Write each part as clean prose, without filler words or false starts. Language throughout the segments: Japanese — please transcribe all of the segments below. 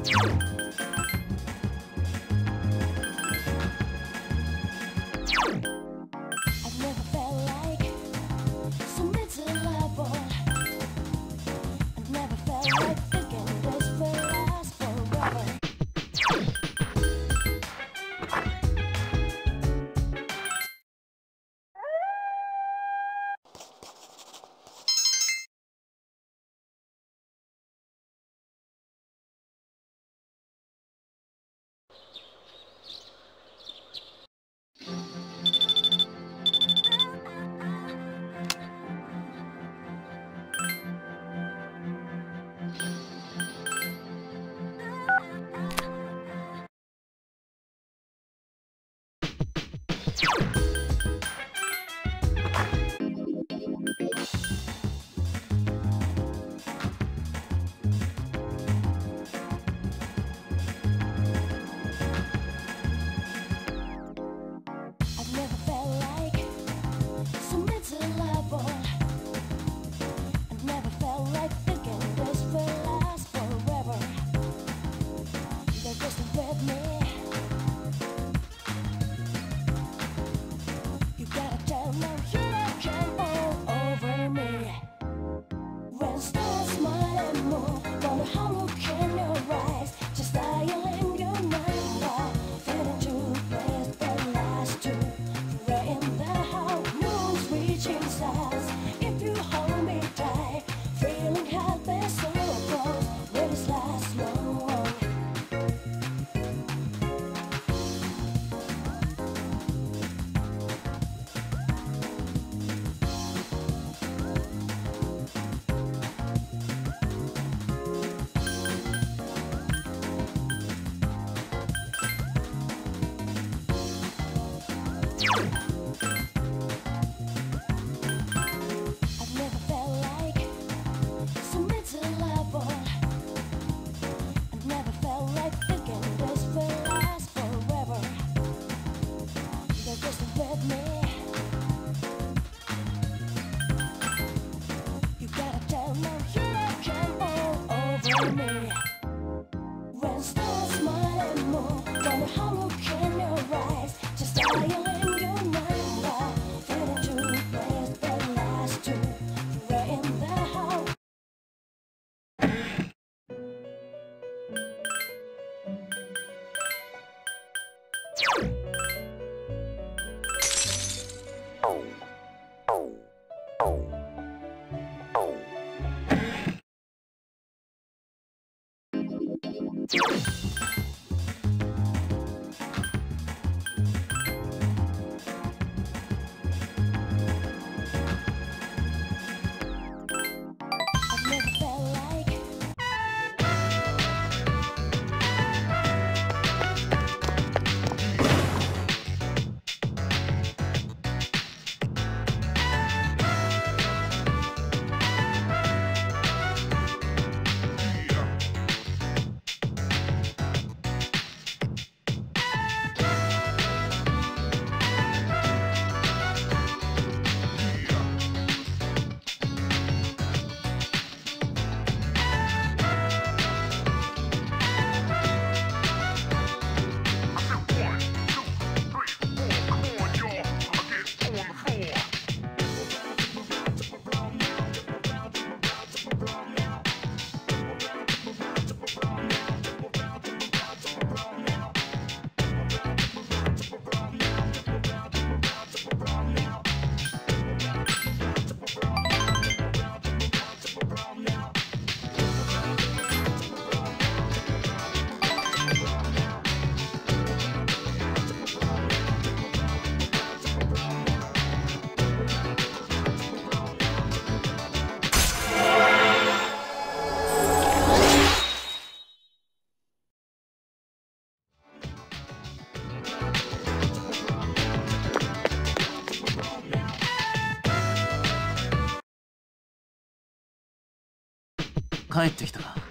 帰ってきたか。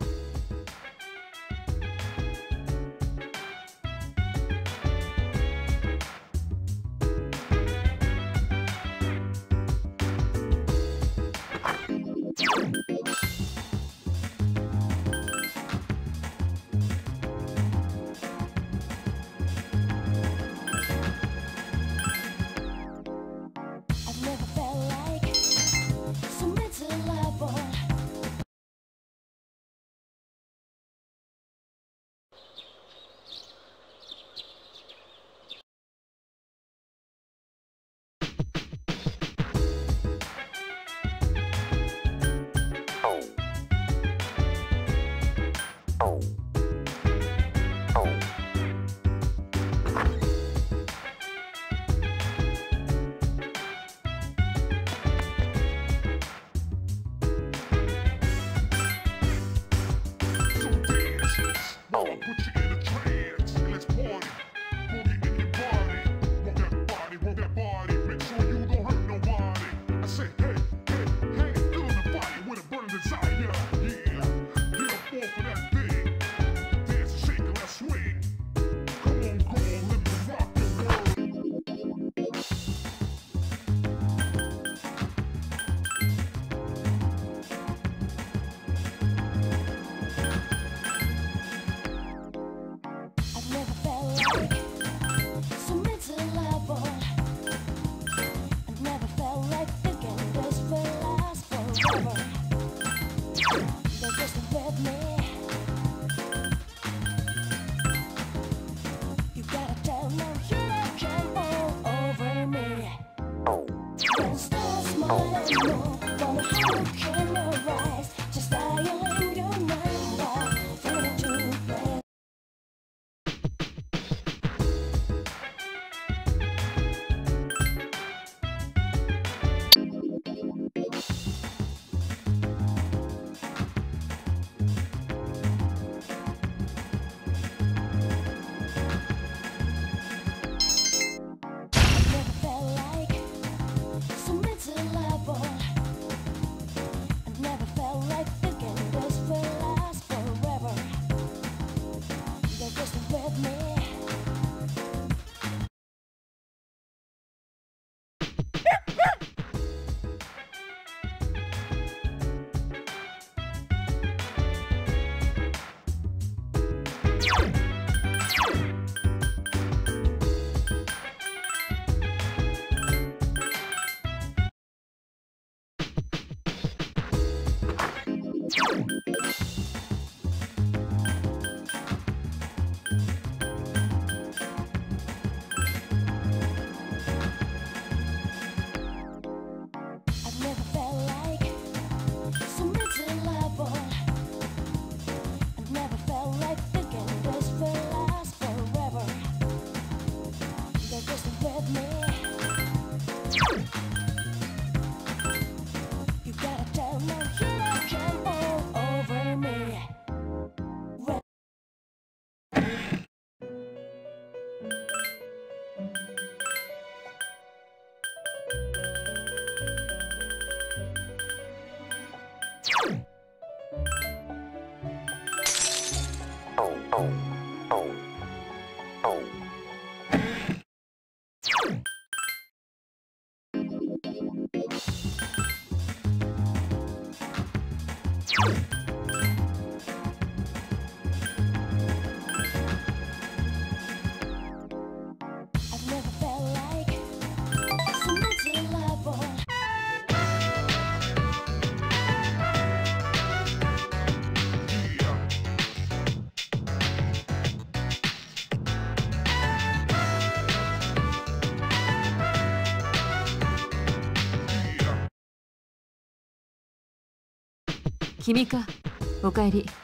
君か。おかえり。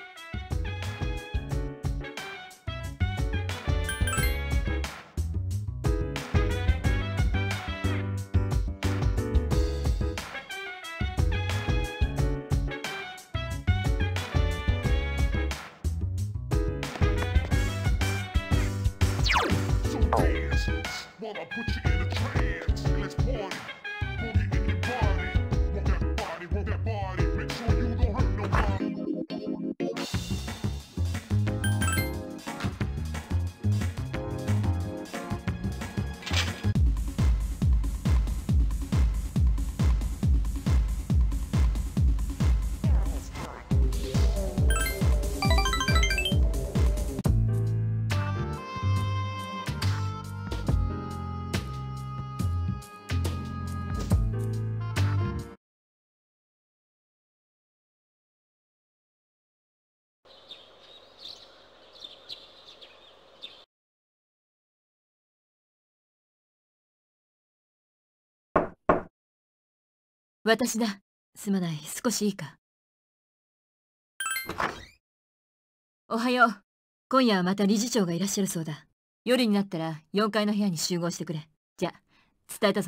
私だ。すまない。少しいいか。おはよう。今夜はまた理事長がいらっしゃるそうだ。夜になったら4階の部屋に集合してくれ。じゃ、伝えたぞ。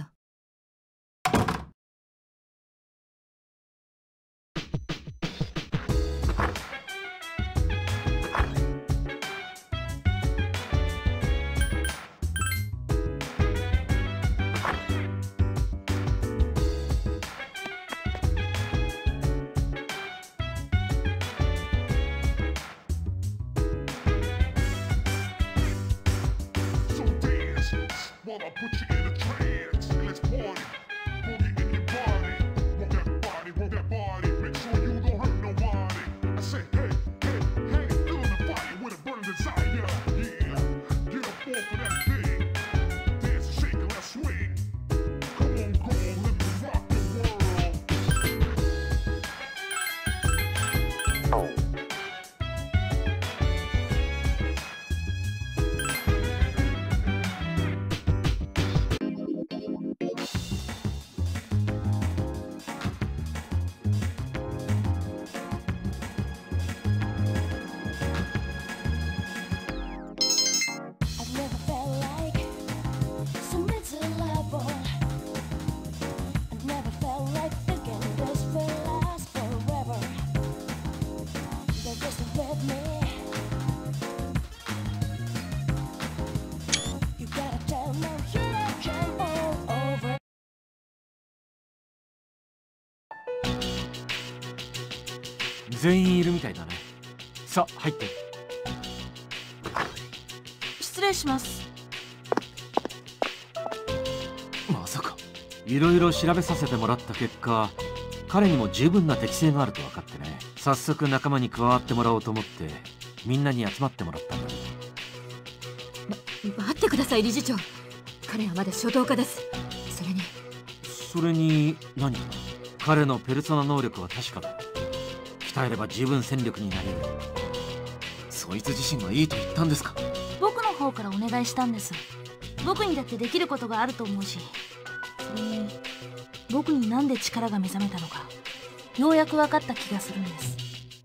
全員いるみたいだね。さあ入って。 失礼します。 まさかいろいろ調べさせてもらった結果、彼にも十分な適性があると分かってね。早速仲間に加わってもらおうと思ってみんなに集まってもらったんだ。 待ってください理事長。彼はまだ初等科です。それに何かな。彼のペルソナ能力は確かだ。鍛えれば十分戦力になれる。そいつ自身がいいと言ったんですか。 僕の方からお願いしたんです。僕にだってできることがあると思うし、それに僕になんで力が目覚めたのかようやく分かった気がするんです。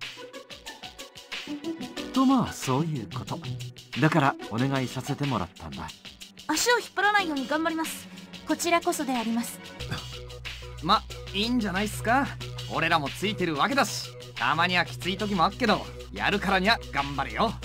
とまあそういうこと。だからお願いさせてもらったんだ。 足を引っ張らないように頑張ります。こちらこそであります。 ま、いいんじゃないっすか。俺らもついてるわけだし、たまにはきつい時もあっけど、やるからには頑張れよ。 はい。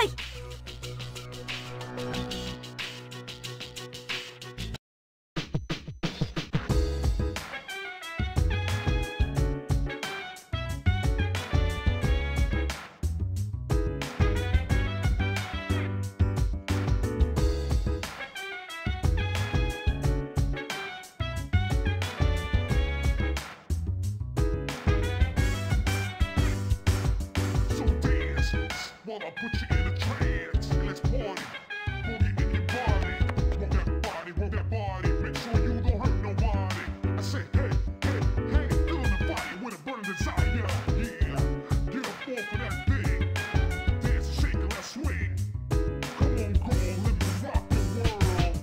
I'll put you in a trance and let's party. Boogie in your body. Roll that body. Make sure you don't hurt nobody. I say, hey, hey, hey, feeling the fire with a burning desire. Yeah, get up off of that thing. Dance and shake and let's swing. Come on, girl, let me rock the world.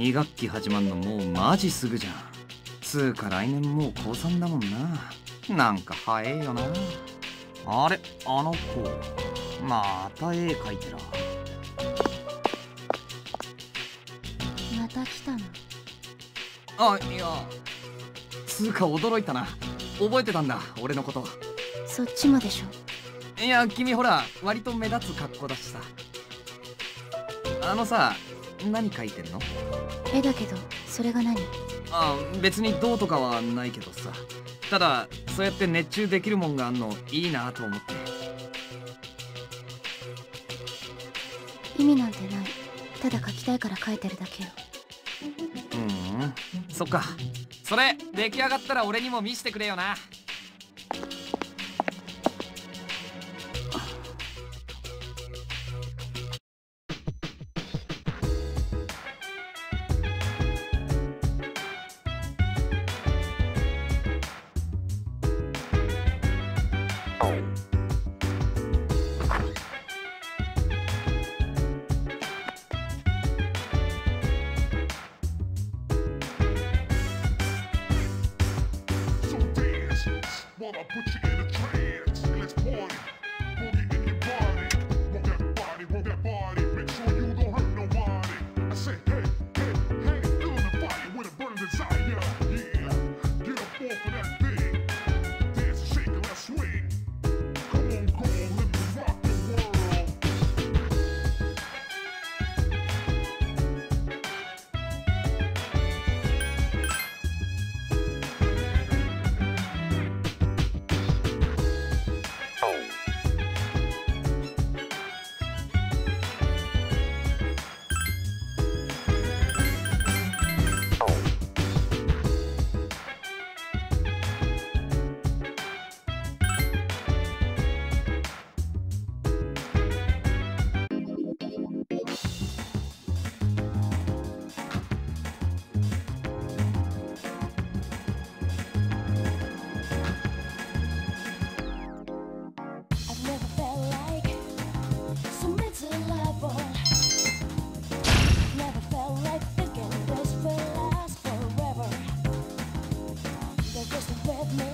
2学期始まんのもうマジすぐじゃん。つうか来年もう高3だもんな。なんか早えよな。あれ、あの子また絵描いてら。 また来たの？ あ、いや、つうか驚いたな。覚えてたんだ俺のこと。 そっちもでしょ。 いや、君ほら割と目立つ格好だしさ。あのさ、何描いてんの？ 絵だけど、それが何？ あ、別にどうとかはないけどさ。ただそうやって熱中できるもんがあんのいいなと思って。 意味なんてない。ただ描きたいから描いてるだけよ。 そっか。それ出来上がったら俺にも見せてくれよな。 So dance while I put you in a trance. And let's party. Boogie in your body. Rock that body, rock that body. Make sure you don't hurt nobody. I say, hey, hey, hey, feeling the fire with a burning desire. Yeah, get up off of that thing. Dance and shake and let's swing. Come on, girl, let me rock the world. I've never felt like so miserable. Never felt like thinking this will last forever. They're just with me.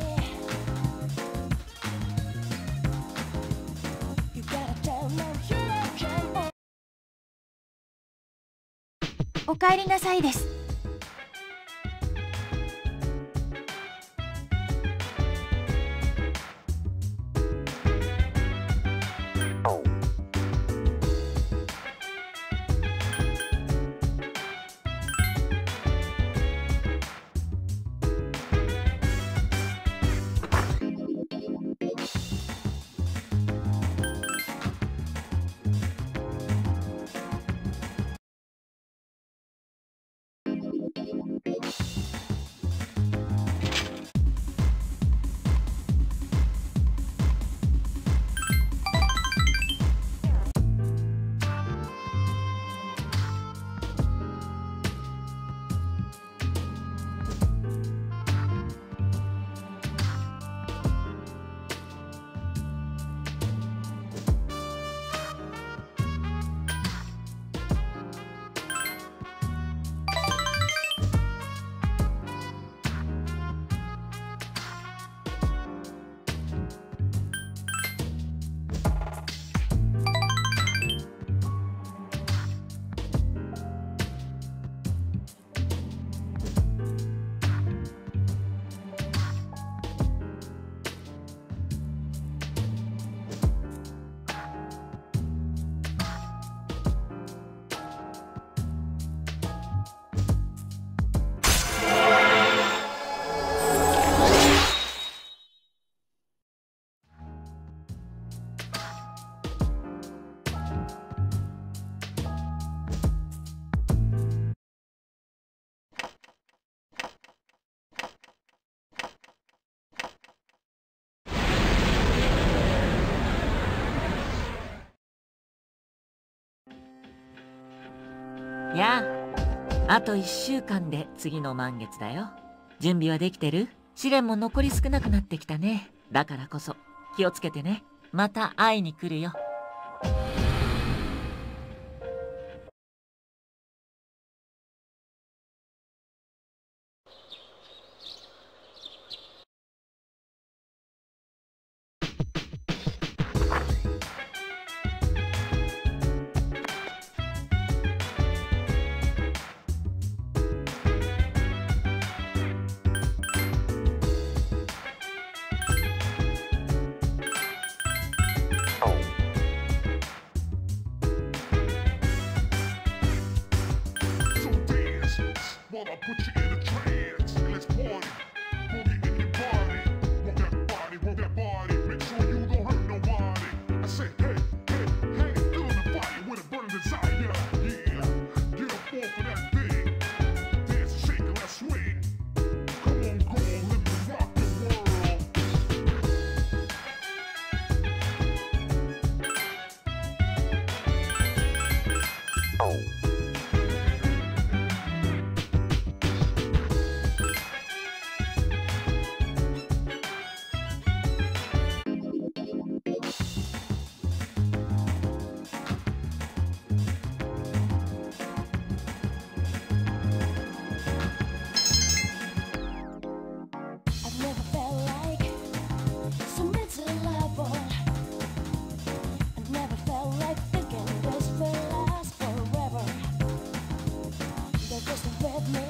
You gotta tell them you can. おかえりなさいです。 やあ、あと1週間で次の満月だよ。準備はできてる？試練も残り少なくなってきたね。だからこそ気をつけてね。また会いに来るよ。 I've never felt like so miserable. I've never felt like thinking this will last forever. They're just with me.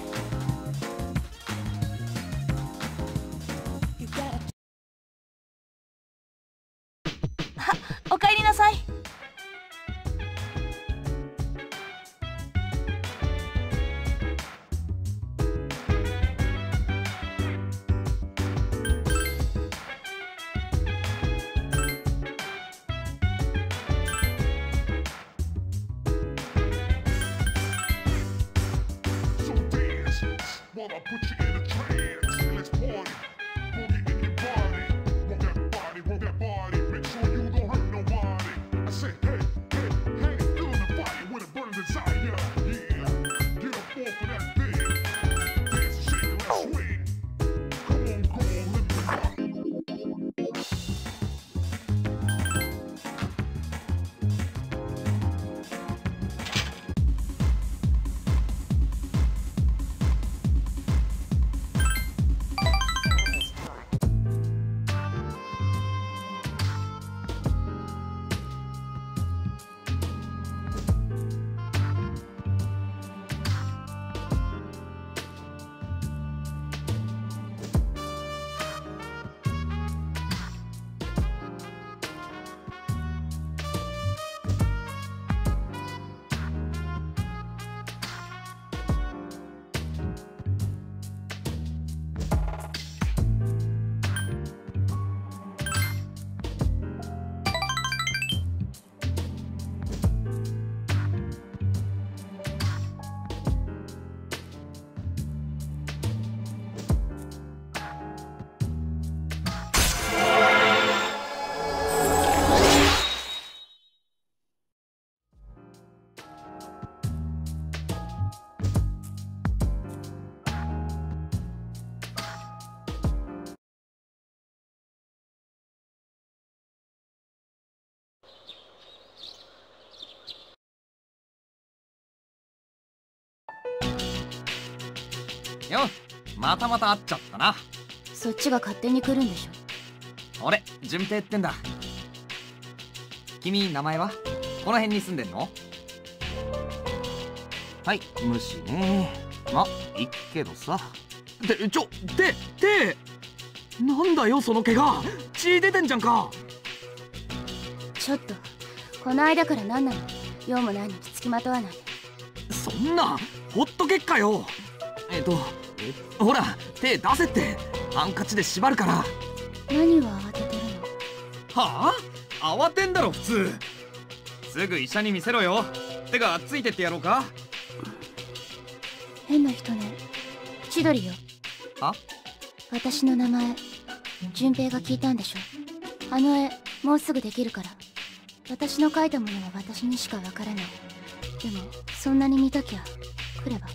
You gotta おかえりなさい。 So dance while I put you in a trance. Let's party, boogie in your body. Work that body, work that body. Make sure you don't hurt nobody. I say, hey, hey, hey, feeling the fire with a burning desire. Yeah, get up off of that bed. Dance and shake and let's swing. Come on, go on, live the rock. よっ、またまた会っちゃったな。 そっちが勝手に来るんでしょ。 俺、順平ってんだ。君、名前は？この辺に住んでんの？はい、無視ね。ま、いっけどさ。 なんだよその怪我、血出てんじゃんか。 ちょっとこの間から何なの？用もないのにつきまとわないで。 そんな、ほっとけっかよ。ほら、手出せって。ハンカチで縛るから。 何を慌ててるの？ はあ？慌てんだろ普通。すぐ医者に見せろよ。てかついてってやろうか。 変な人ね。千鳥よ。 あ？ 私の名前順平が聞いたんでしょ。あの絵もうすぐできるから。私の描いたものは私にしかわからない。でもそんなに見たきゃ来れば。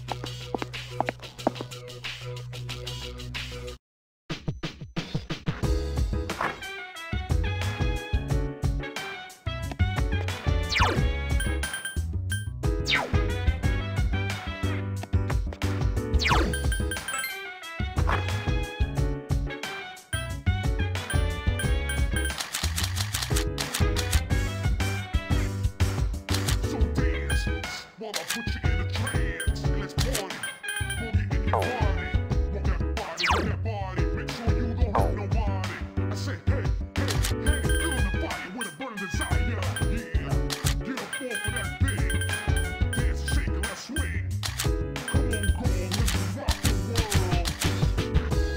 So dance while I put you in a trance. Let's party, boogie in your body. Work that body, work that body. Make sure you don't hurt nobody. I say, hey, hey, hey, feeling the fire with a burning desire. Yeah, get up off of that bed. Dance and shake and let's swing. Come on, go on, live and rock the world.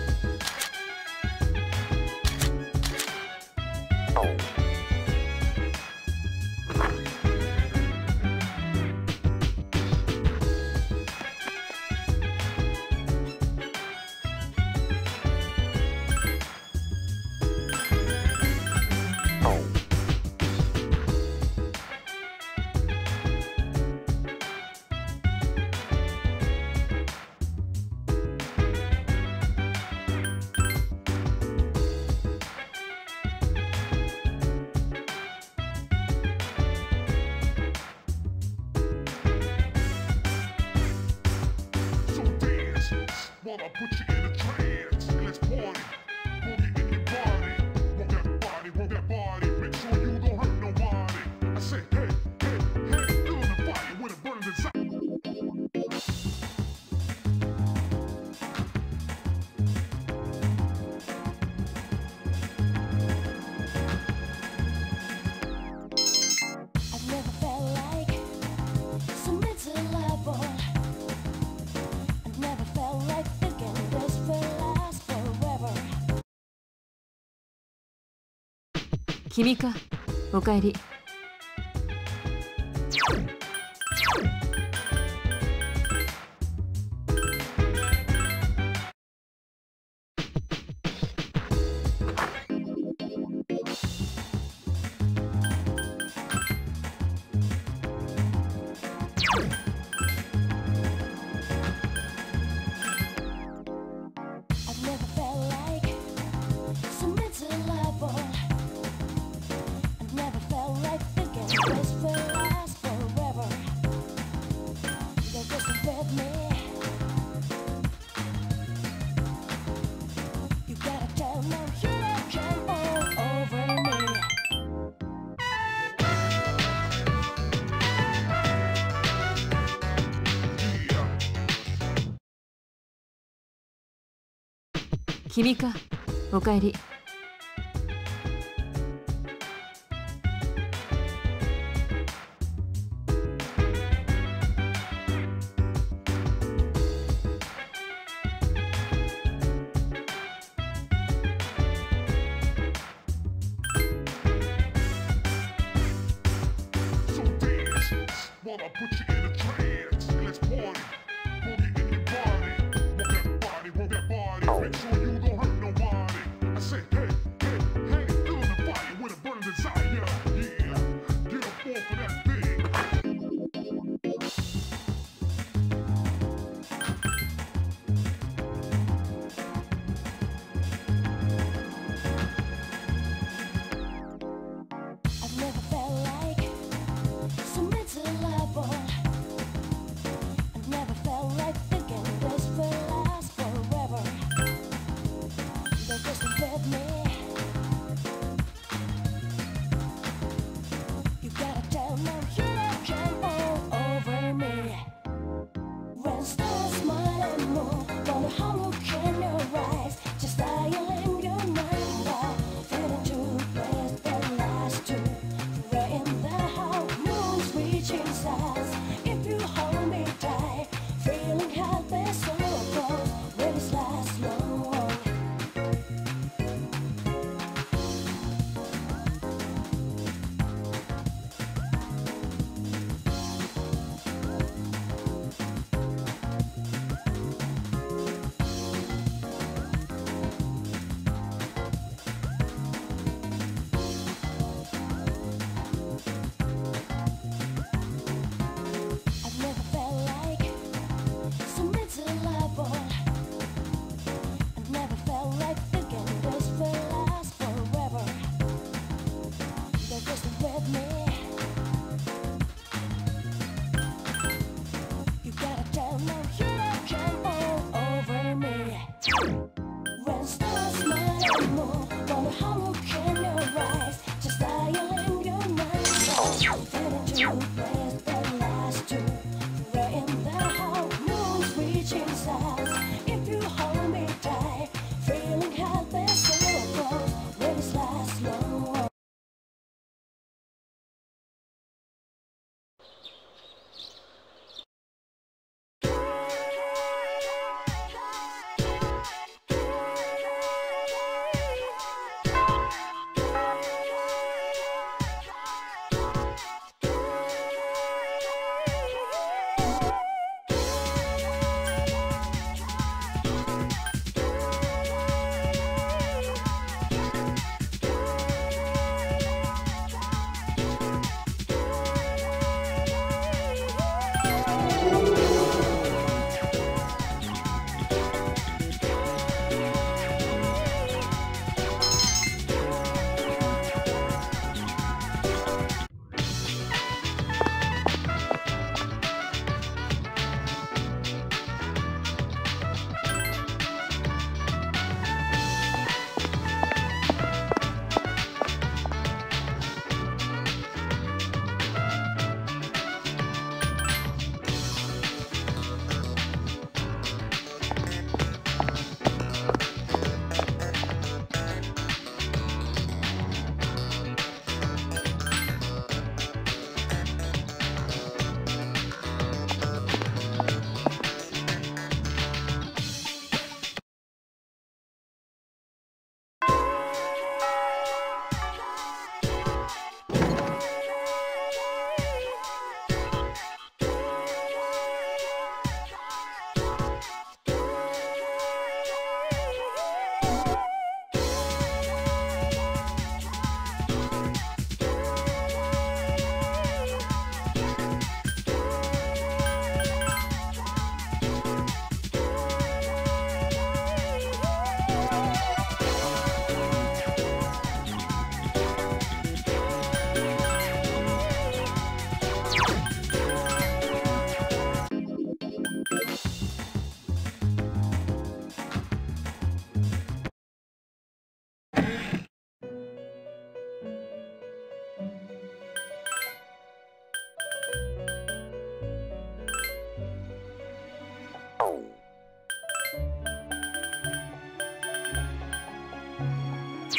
Wanna put you in a trance. Let's party. Boogie in your body. Rock that body, rock that body. Make sure you don't hurt nobody. I say, hey, hey, hey, feel the fire with a burning desire. I've never felt like so miserable. I've never felt like thinking this will last forever. 君か、おかえり。 I've never felt like so miserable. I've never felt like thinking this will last forever. You're just with me. You gotta tell me you don't come all over me. Yeah. 君か、おかえり。 So dance, while I put you in a trance. Let's party, boogie in your body. Rock that body, make sure you don't hurt nobody. I say, hey, hey, hey, feel the fire with a burning desire. Yeah, get up off of that thing. I've never felt like so miserable. I've never felt like thinking this will last forever. You're just with me. You gotta tell me you don't come all over me. When stars smile and move, wonder how look in your eyes, just dialing your mind out, feeling to place that last two. Right in the how moon's reaching stars. If you hold me tight, feeling helpless, so close, will this last long? I've never felt like so miserable. I've never felt like thinking this will last forever. You're just with me. You gotta tell me you don't come all over me. When stars smile and move, wonder how look in your eyes, just dialing your mind out, feeling to place the last two. Right in the how moon's reaching stars. If you hold me tight, feeling helpless, so close, will this last long?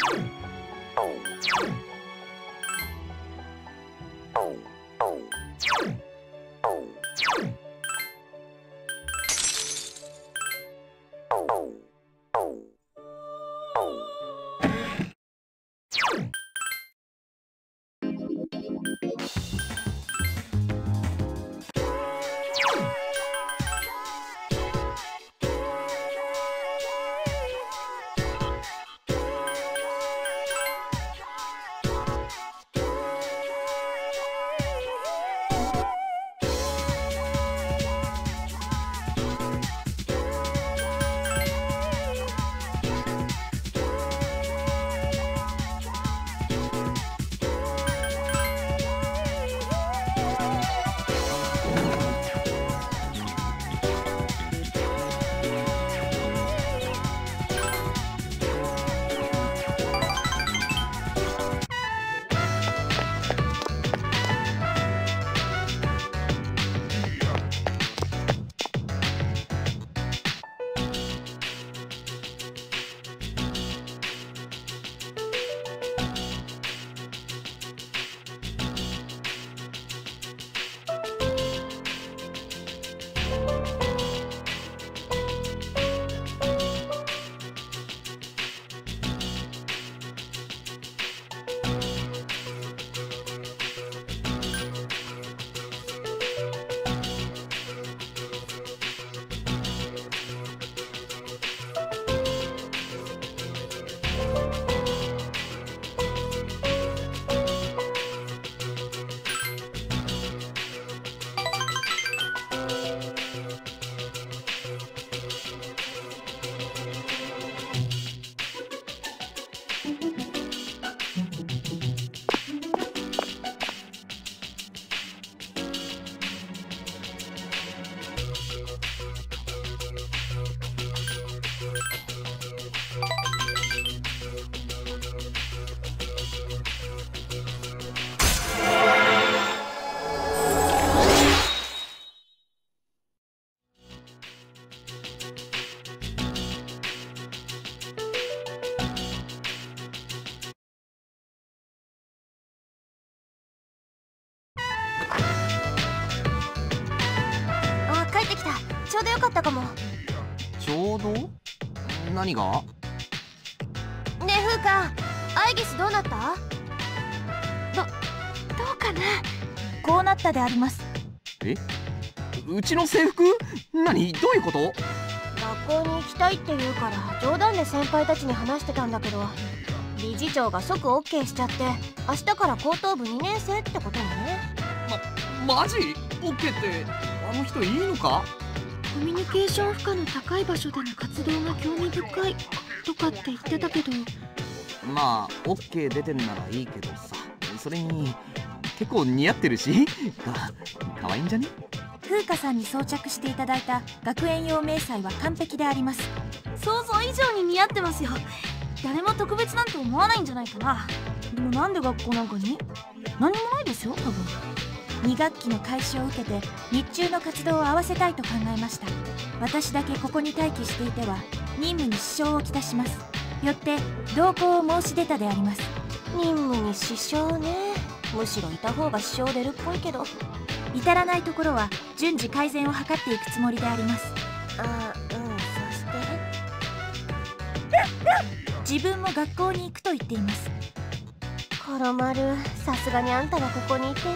ちょうどよかったかも。 ちょうど？何が？ ねえフーカ、アイギスどうなった？どうかな。こうなったであります。 え？うちの制服？何？どういうこと？ 学校に行きたいって言うから冗談で先輩たちに話してたんだけど、理事長が即 OK しちゃって、明日から高等部2年生ってことにね。 マジ？ OK ってあの人いいのか？ コミュニケーション負荷の高い場所での活動が興味深いとかって言ってたけど、 まあ OK 出てんならいいけどさ、それに結構似合ってるしかわいいんじゃね？ 風花さんに装着していただいた学園用迷彩は完璧であります。想像以上に似合ってますよ。誰も特別なんて思わないんじゃないかな。でもなんで学校なんかに？何もないですよ多分。2学期の開始を受けて日中の活動を合わせたいと考えました。私だけここに待機していては任務に支障をきたします。よって同行を申し出たであります。任務に支障ね。むしろいた方が支障出るっぽいけど、至らないところは順次改善を図っていくつもりであります。そして自分も学校に行くと言っています。コロマル、さすがにあんたがここにいて。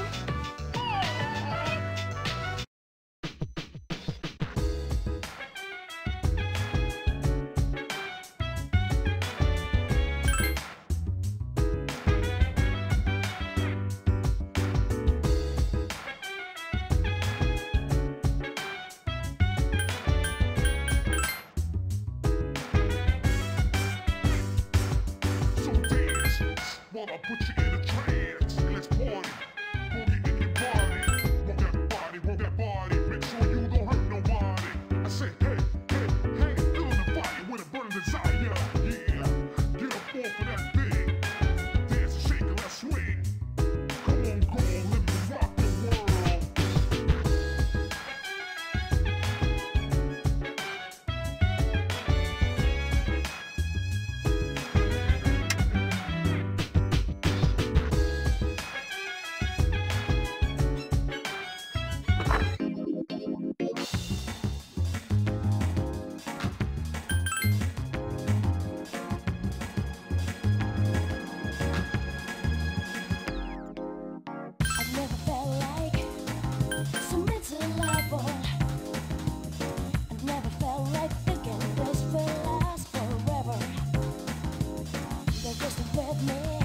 Wanna put you in a trance, let's party. Boogie in your body, rock that body, make sure you don't hurt nobody. I say, hey, hey, hey, feel the fire with a burning desire. Yeah, get up off of that thing, dance and shake and let's swing. Come on, girl, let me rock the world. They're just with me.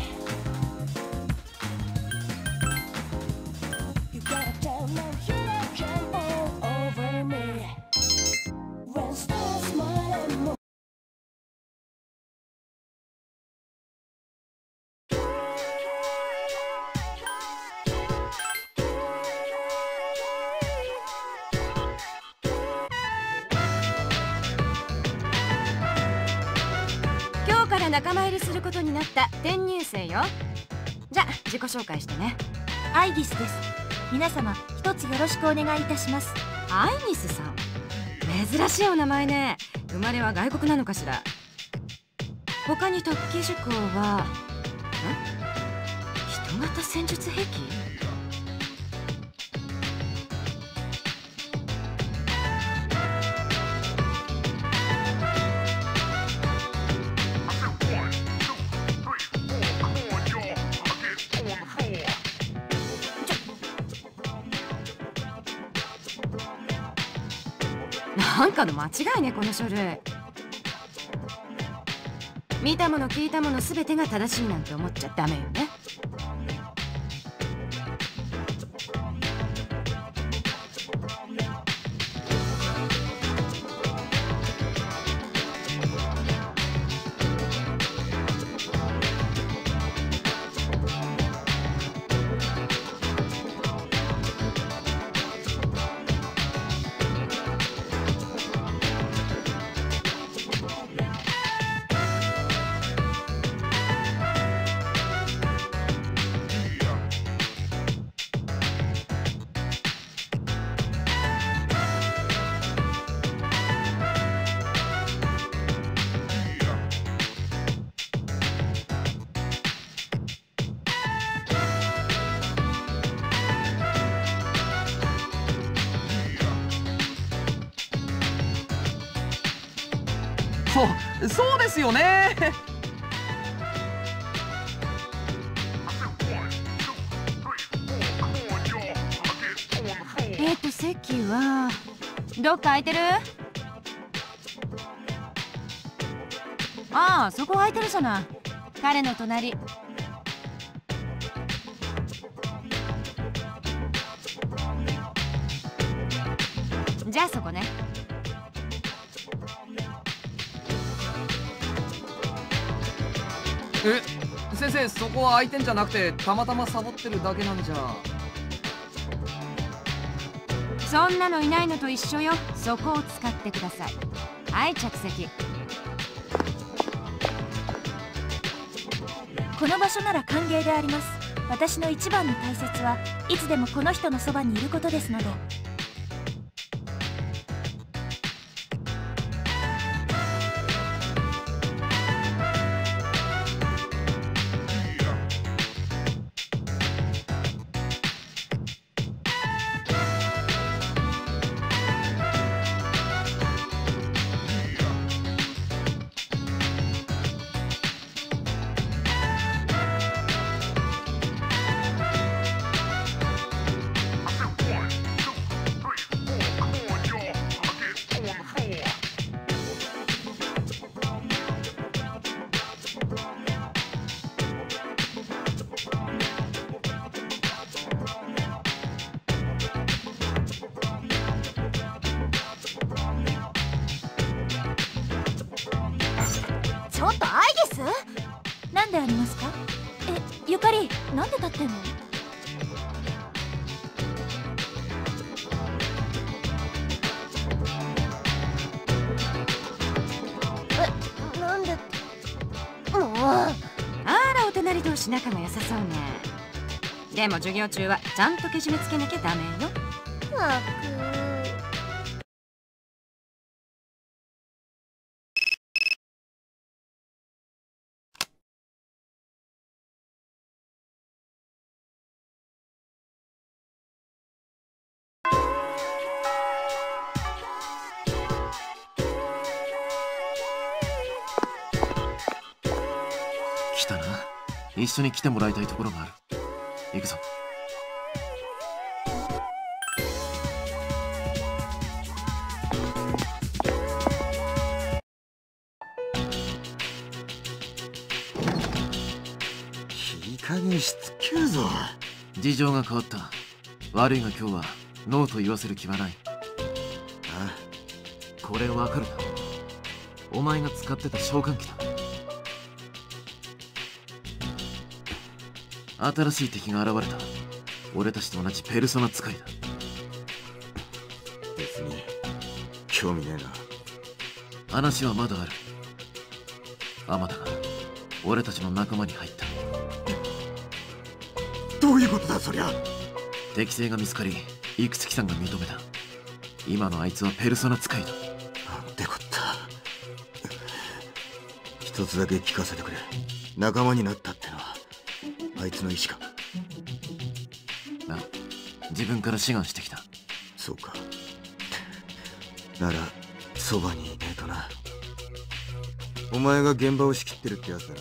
You gotta tell them you can all over me. When stars smile and move. 今日から仲間入りすることになった転入生よ。じゃあ自己紹介してね。 アイギスです。皆様一つよろしくお願いいたします。 アイギスさん、珍しいお名前ね。生まれは外国なのかしら。他に特技事項は人型戦術兵器。なんかの間違いね、この書類。見たもの聞いたもの全てが正しいなんて思っちゃダメよね。 そうですよね。 席はどっか空いてる？ああ、そこ空いてるじゃない。彼の隣。じゃあそこね。 先生、そこは空いてんじゃなくてたまたまサボってるだけなんじゃ。 そんなのいないのと一緒よ。そこを使ってください。はい、着席。 この場所なら歓迎であります。私の一番の大切はいつでもこの人のそばにいることですので。ちょっとアイギス、何でありますか？ゆかり、なんで立ってんの？ なんでもう。 あら、お隣同士仲が良さそうね。でも授業中はちゃんとけじめつけなきゃダメよ。 来たな。一緒に来てもらいたいところがある。行くぞ。 加減しつけるぞ。 事情が変わった。悪いが今日はノーと言わせる気はない。 あこれわかるな。お前が使ってた召喚機だ。新しい敵が現れた。俺たちと同じペルソナ使いだ。 別に興味ねえな。 話はまだある。アマダが俺たちの仲間に入った。 どういうことだそりゃ。 適性が見つかり、イクツキさんが認めた。今のあいつはペルソナ使いだ。 なんてこった。一つだけ聞かせてくれ。仲間になったってのはあいつの意志か。 な、自分から志願してきた。 そうか。ならそばにいねえとな。お前が現場を仕切ってるってやつだな。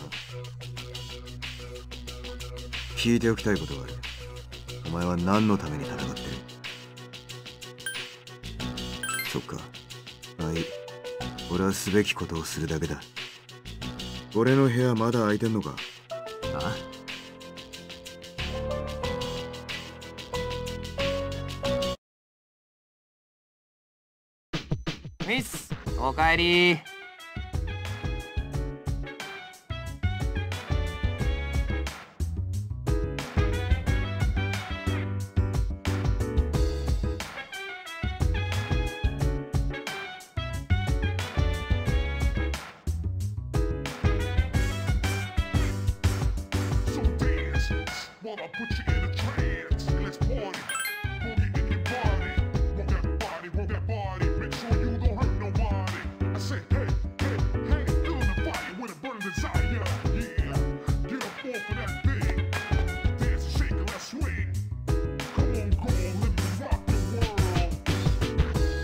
聞いておきたいことがある。お前は何のために戦ってる？そっか。まあいい。俺はすべきことをするだけだ。俺の部屋まだ空いてんのか？ あ？ ミス、おかえり。 So dance while I put you in a trance. Let's party. Boogie in your body. Work that body, work that body. Make sure you don't hurt nobody. I say, hey, hey, hey, feeling the fire with a burning desire. Yeah, get up off of that thing. Dance and shake and let's swing. Come on, go on, let me rock the world.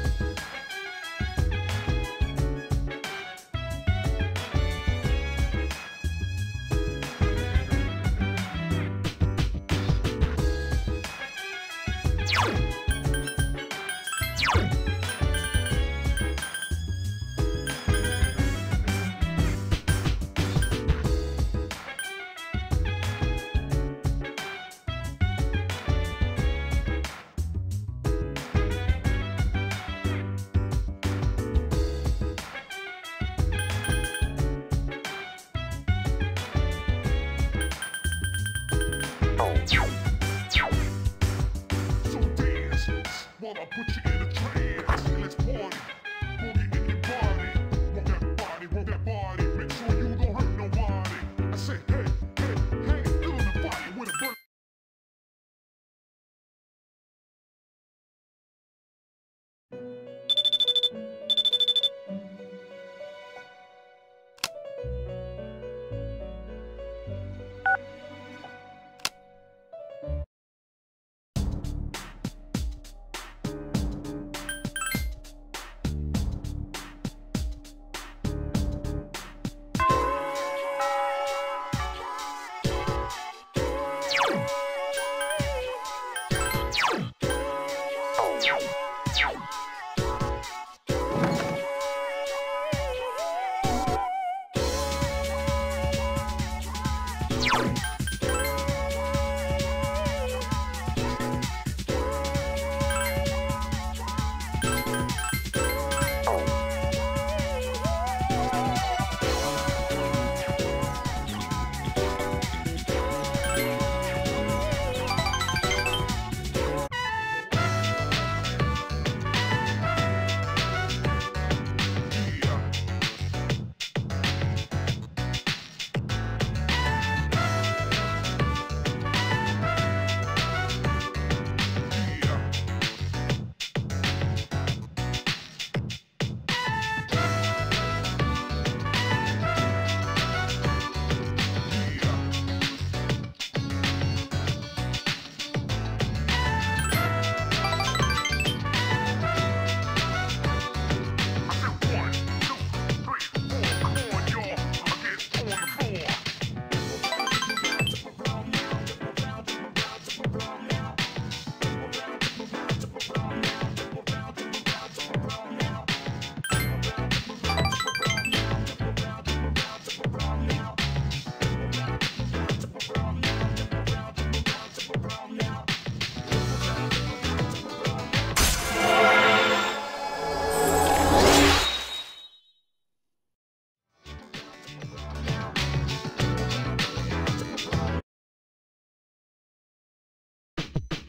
So dance while I put you in a trance. Let's party. Boogie in your body. Work that body, work that body. Make sure you don't hurt nobody. I say, hey, hey, hey, feeling the fire with a burn.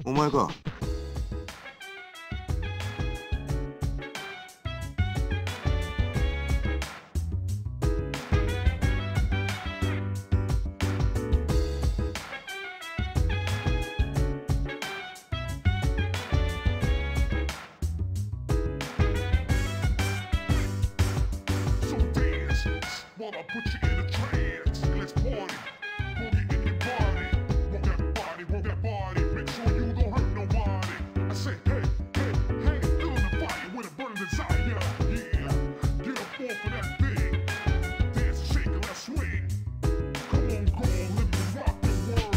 お前か。 So dance while I put you in a trance. Let's party, boogie in your body. Work that body, work that body. Make sure you don't hurt nobody. I say, hey, hey, hey, feel the fire with a burning desire. Yeah, get up off of that thing. Dance and shake and let's swing. Come on, go on, let me rock the world.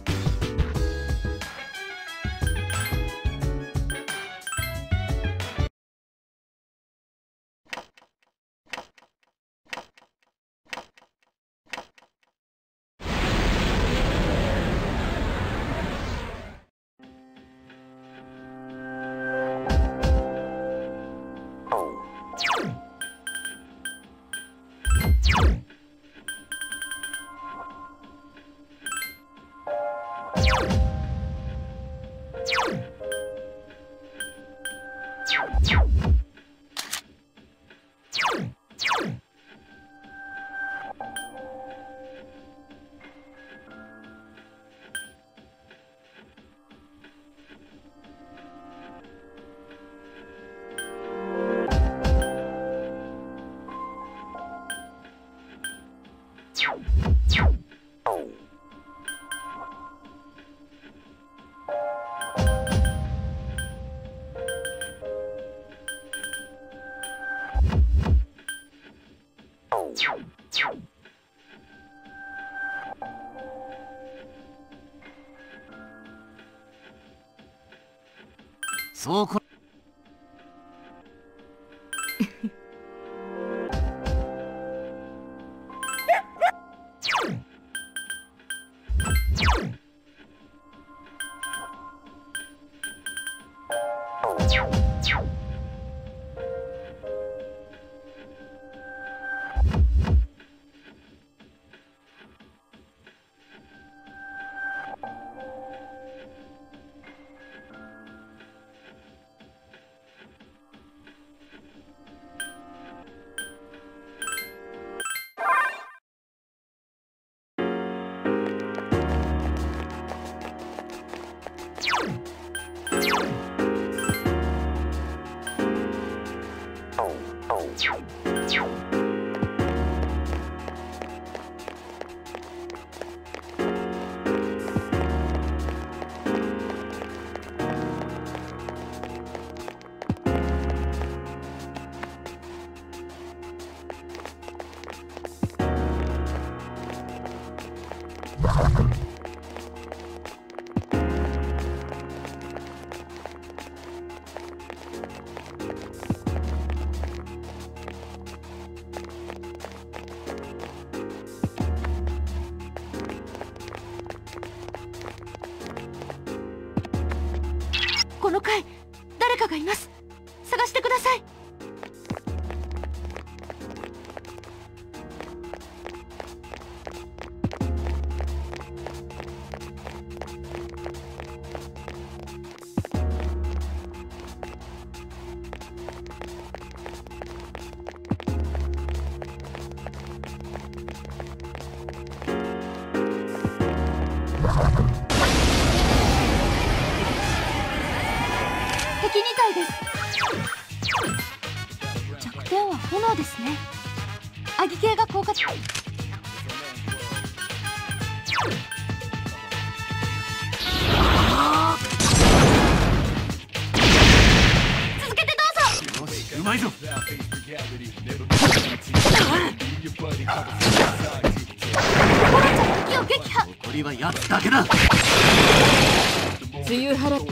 そうここの階、誰かがいます。探してください。敵みたいです。弱点は炎ですね。アギ系が効果的。続けてどうぞ。 うまいぞ。 敵を撃破。 残りはやつだけだ。 梅雨払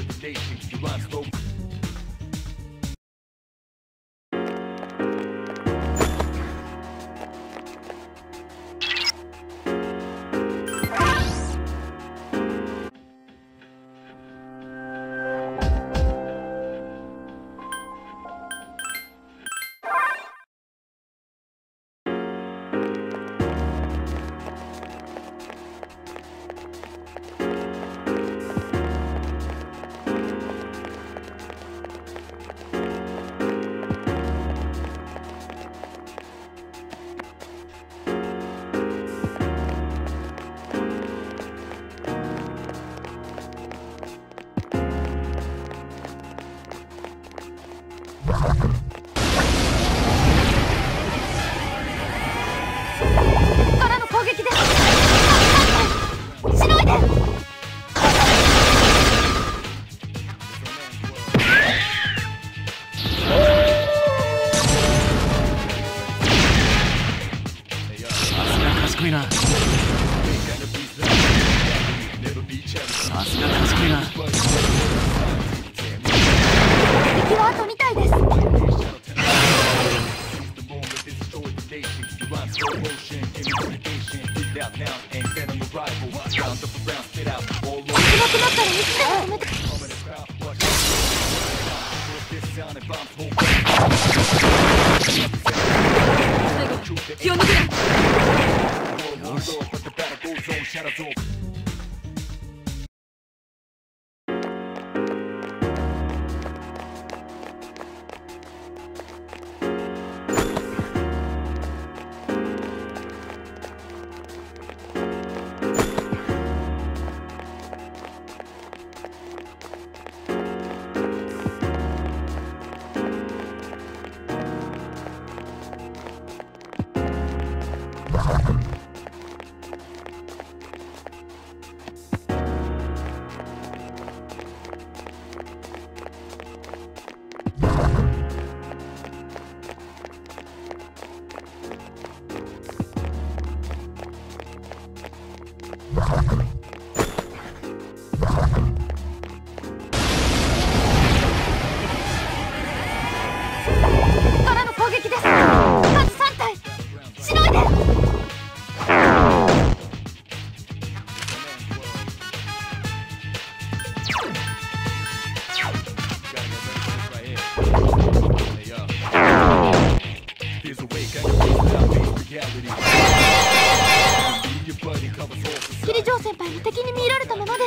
ったらいつでも止めて。 最後気を抜くな。 よし。 からの攻撃です。まず3体しのいで。桐城先輩も敵に見られたままです。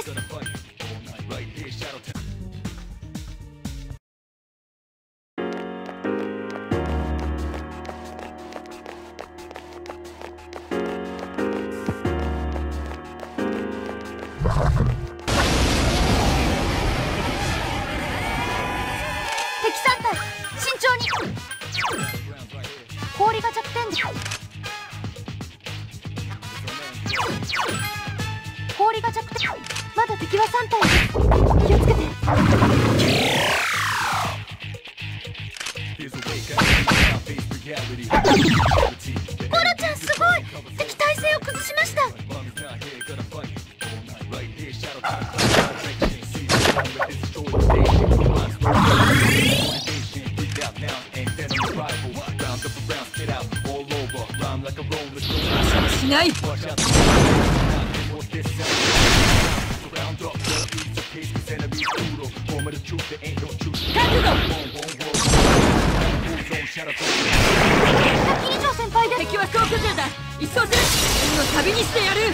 敵3体慎重に。氷が弱点です。氷が弱点。まだ敵は3体です。気をつけて。コロちゃんすごい。敵体勢を崩しました。 しない。 桐城先輩です。 敵は総崩れだ。一掃する。運の旅にしてやる。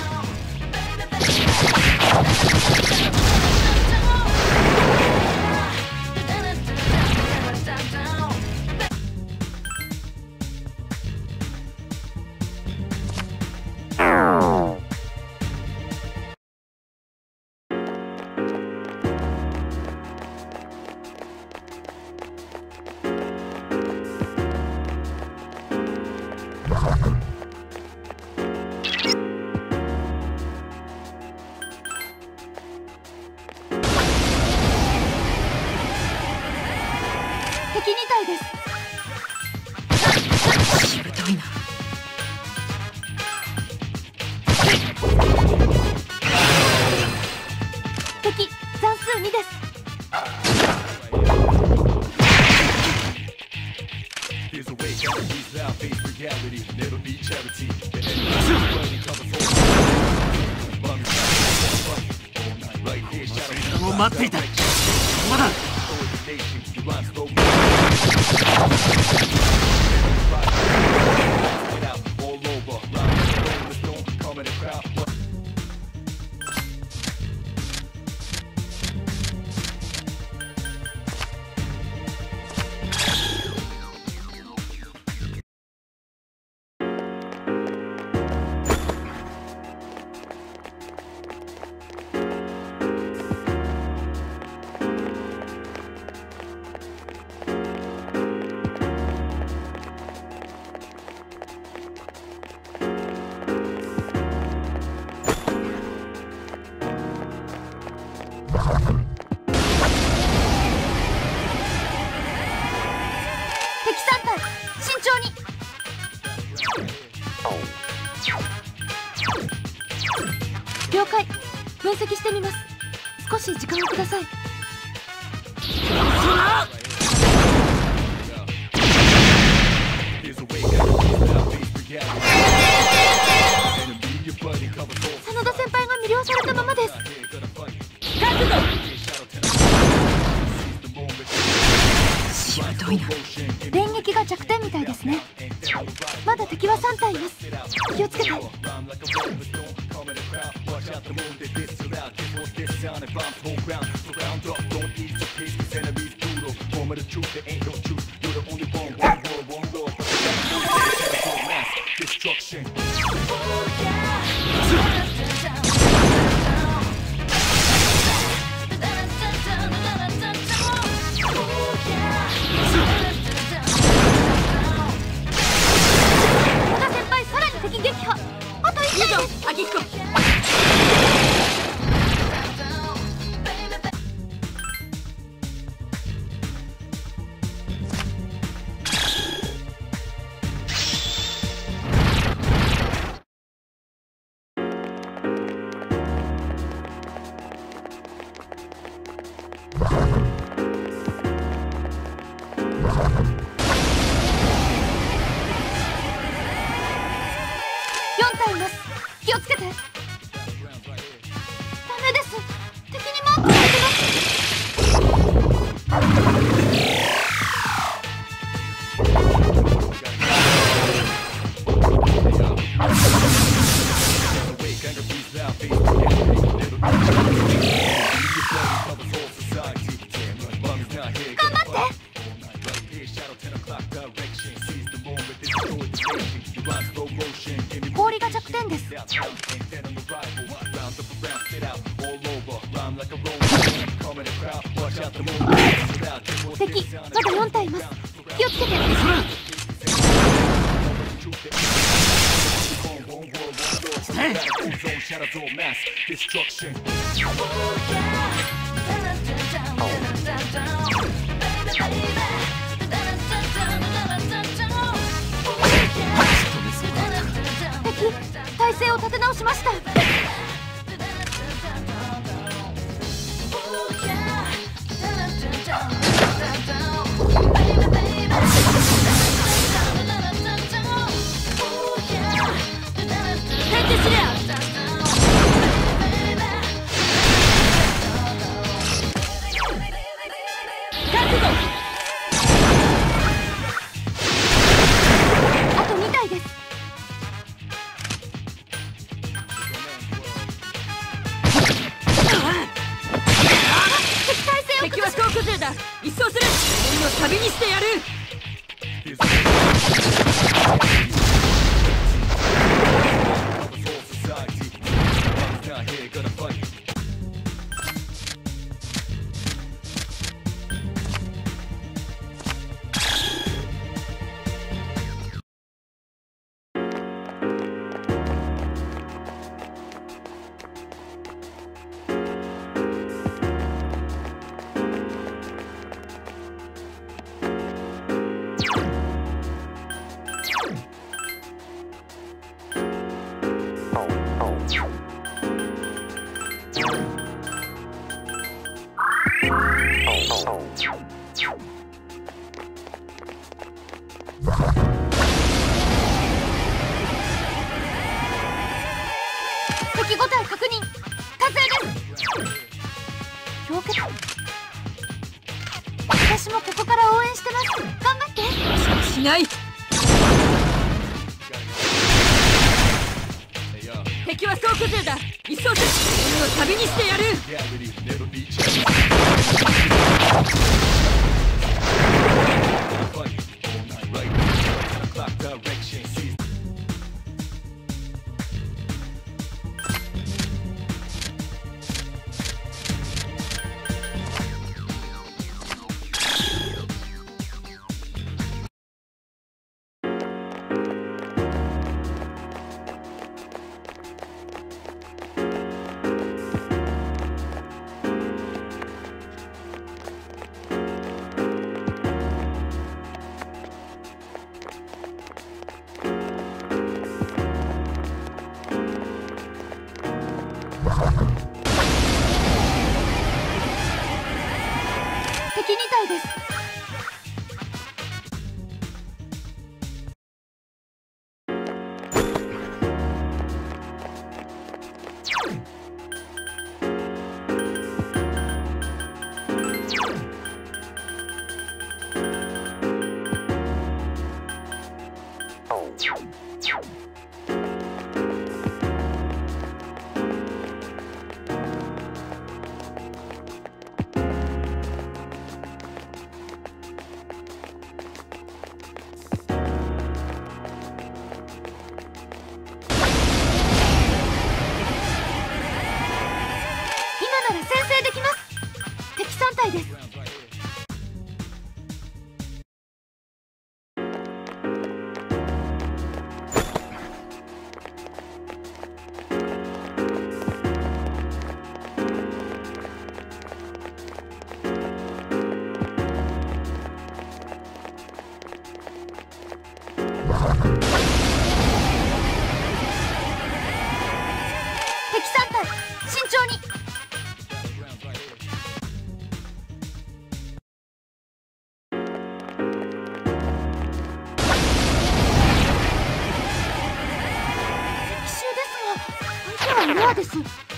敵2体です。 しぶといな。 敵残数2です。 もう待っていた。まだ。 敵3体慎重に。了解。分析してみます。少し時間をください。 真田先輩が魅了されたままです。 覚悟。しぶといな。 電撃が弱点みたいですね。まだ敵は3体います。気をつけて。4体います。気をつけて。ダメです。敵にマークされてます。氷が弱点です。敵まだ4体います。気をつけて。体勢を立て直しました。返事しりゃ。覚悟。あと2体です。敵は総崩れだ。一掃する。鬼の旅にしてやる。敵5体確認。完成です。氷結。私もここから応援してます。頑張って。 しない。敵は総崩れだ。一掃する。鬼の旅にしてやる。 敵2体です。 敵3体慎重に。敵襲ですが相手はレアです。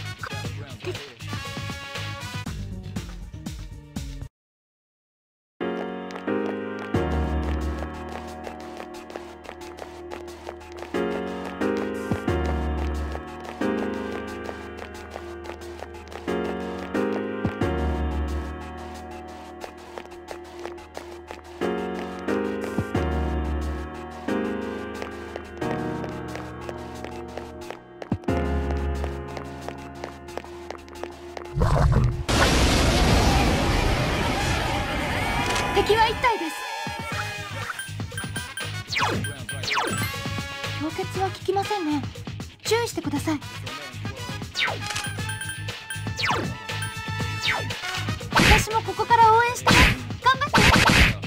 敵は1体です。氷結は効きませんね。注意してください。私もここから応援してます。頑張って。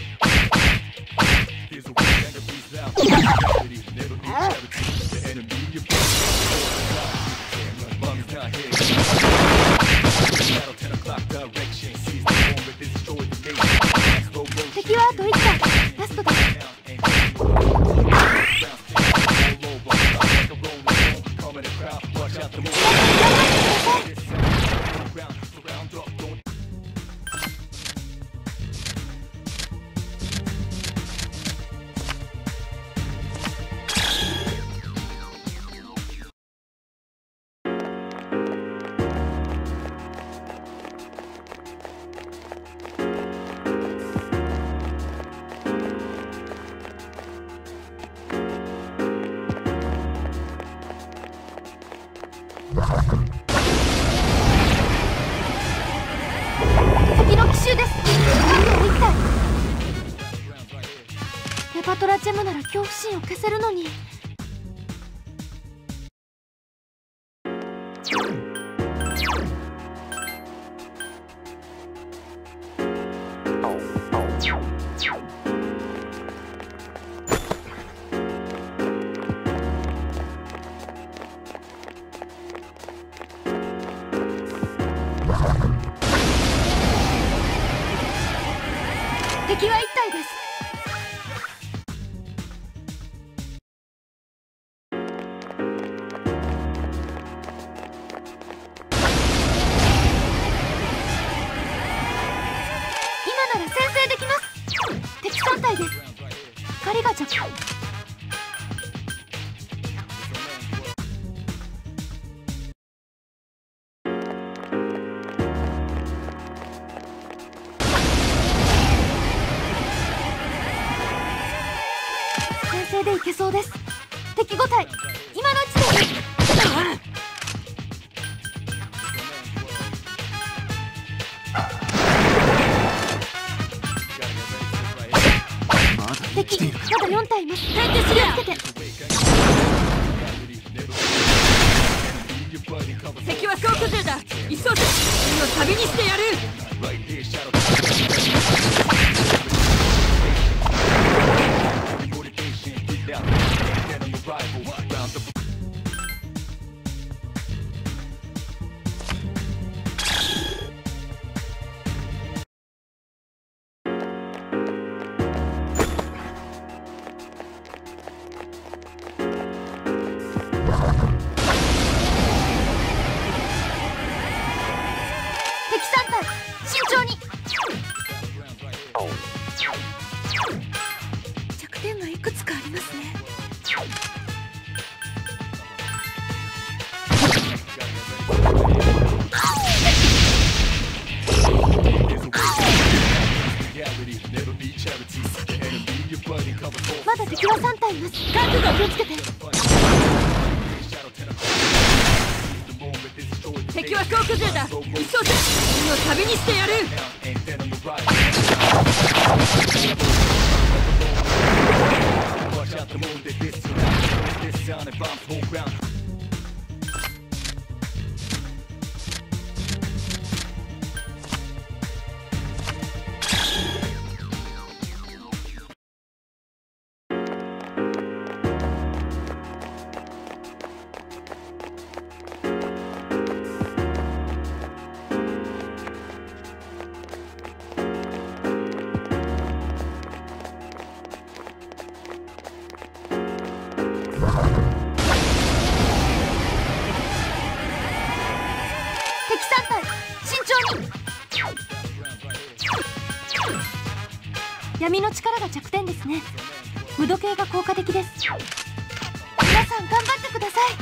敵はあと1体。ラストだ。敵の奇襲です。あと1体。ネパトラジェムなら恐怖心を消せるのに。敵は1体です。今なら先制できます。敵3体です。光が若干。先制でいけそうです。敵5体今のうちです。敵まだ4体います。変形すりゃつけて。敵は総崩れだ。一掃せ君を旅にしてやる。敵3体慎重に。弱点がいくつかありますね。まだ敵は3体います。覚悟気をつけて。敵は総崩れだ。一掃せ君を旅にしてやる。 闇の力が弱点ですね。無度系が効果的です。皆さん頑張ってください。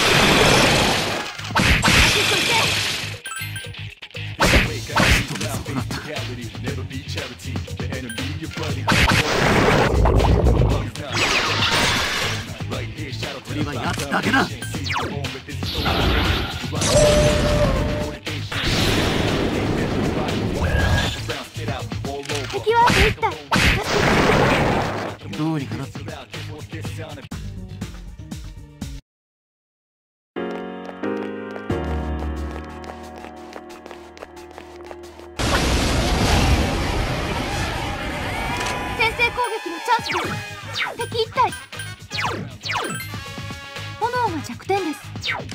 鳥はやつだけだ。 敵はあと1体。 どうにかなって。 先制攻撃のチャンスです。敵1体。炎が弱点です。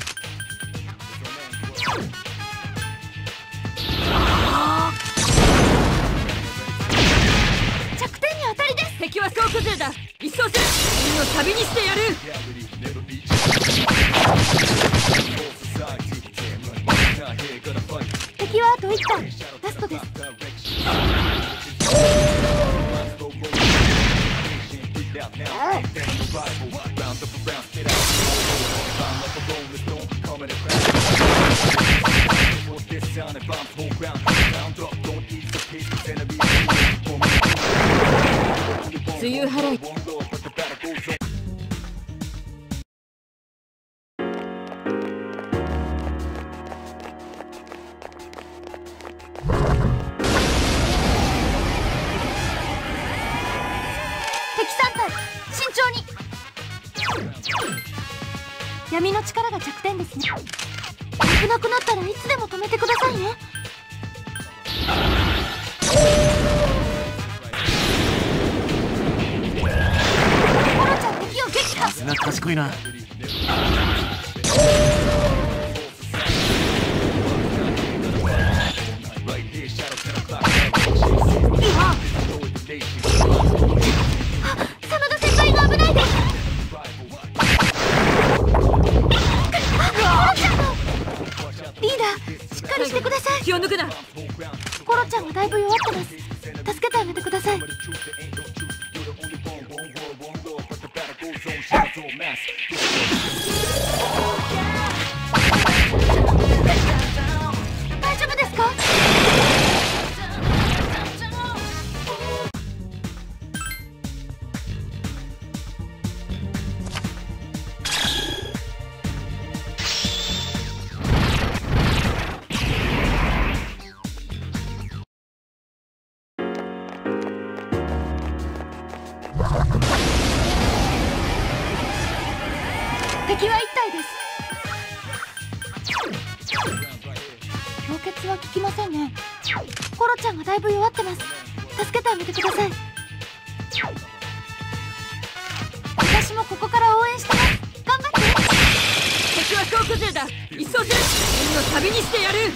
弱点に当たりです。 敵は総崩れだ。一掃する。陣の旅にしてやる。 敵はあと1体。ラストです。 梅雨払い。 敵3体。慎重に。闇の力が弱点ですね。危なくなったらいつでも止めてくださいね。コロちゃん敵を撃破。 さすが賢いな。 真田先輩が危ないです。リーダー、しっかりしてください。 気を抜くな。 コロちゃんがだいぶ弱ってます。助けてあげてください。大丈夫ですか？敵は1体です。氷結は効きませんね。コロちゃんがだいぶ弱ってます。助けてあげてください。私もここから応援してます。頑張って。 敵は総崩れだ。一掃する。陣の旅にしてやる。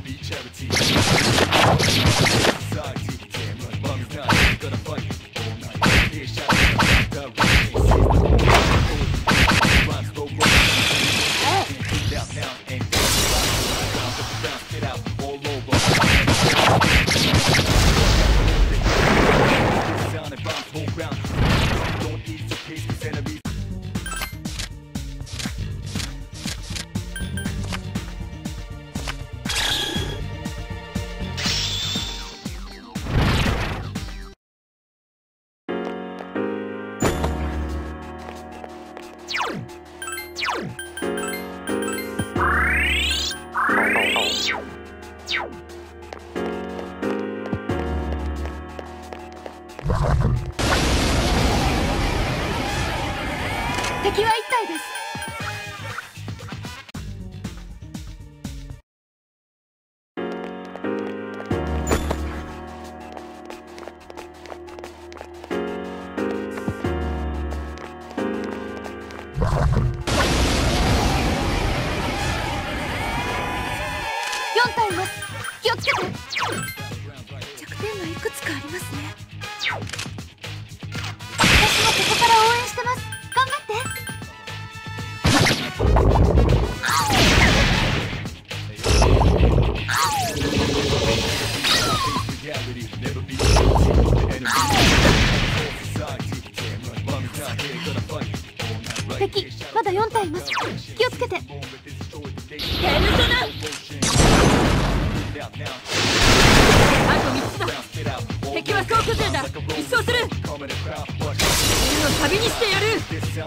敵は1体です。4体います。気をつけて。弱点がいくつかありますね。私もここから応援してます。頑張って。 体います。気をつけて。ペルソナ。あと3つだ。敵は総崩れだ。一掃する。の旅にしてやる。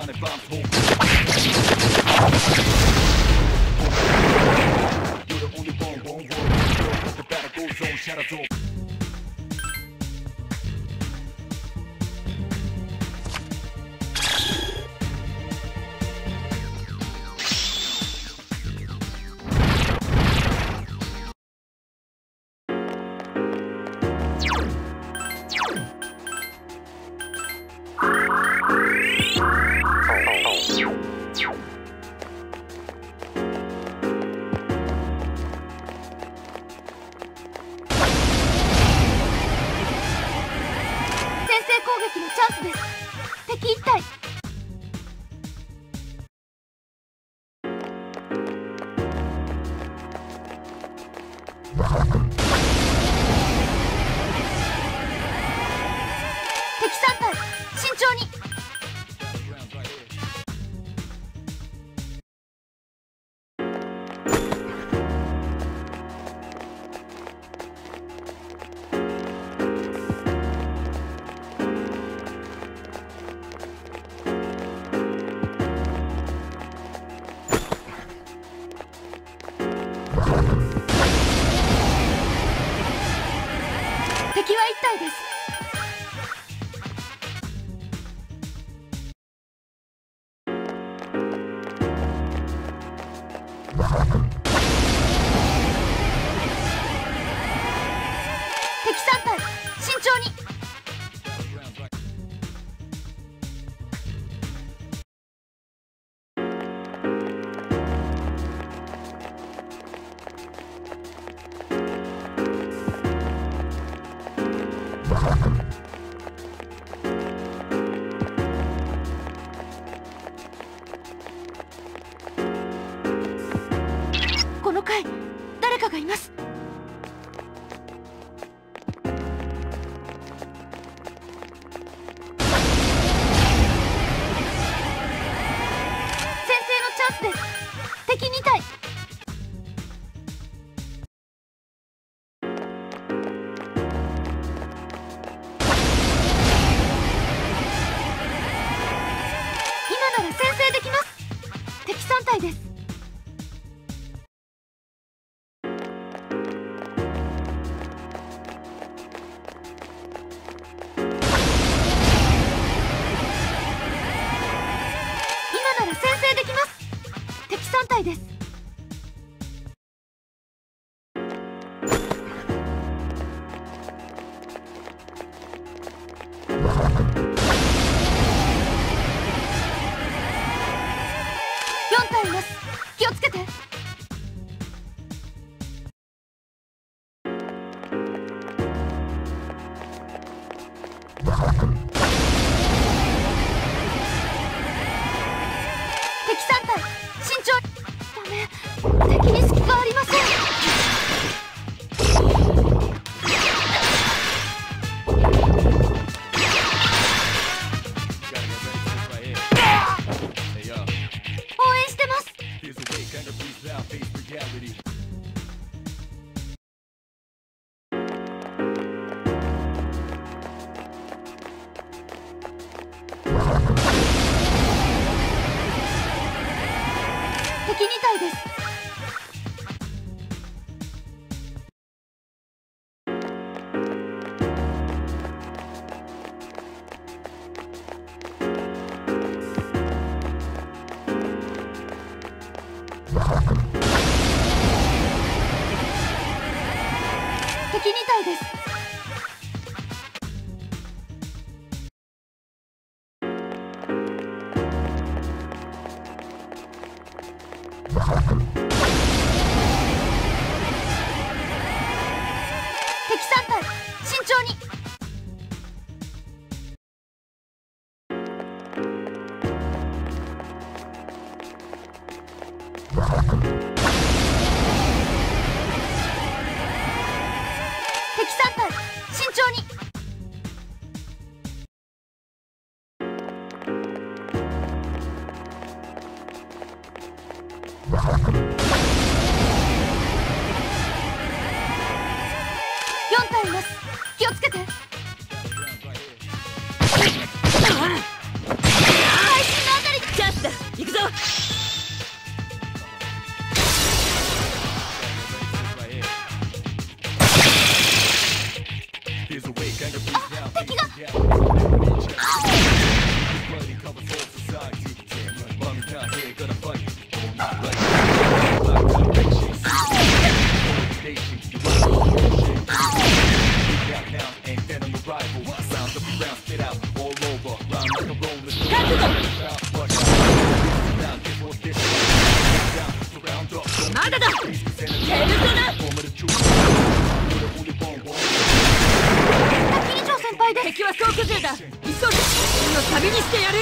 攻撃のチャンスです。敵一体。敵3体慎重に。敵は1体です。敵3体慎重に。この階誰かがいます。先制のチャンスです。敵2体。今なら先制できます。敵3体です。今なら先制できます。敵3体です。4体います。気をつけて。敵3体慎重に。ダメ、敵に隙がありません。応援してます。敵2体です。敵2体です。敵3体慎重に。敵3体慎重に。敵体います。気をつけて。配信のあたりチャンスだ。行くぞ。 敵が。 まだだ。ペルソナ。 滝以上先輩です。 敵は総崩れだ。急げ。俺の旅にしてやる。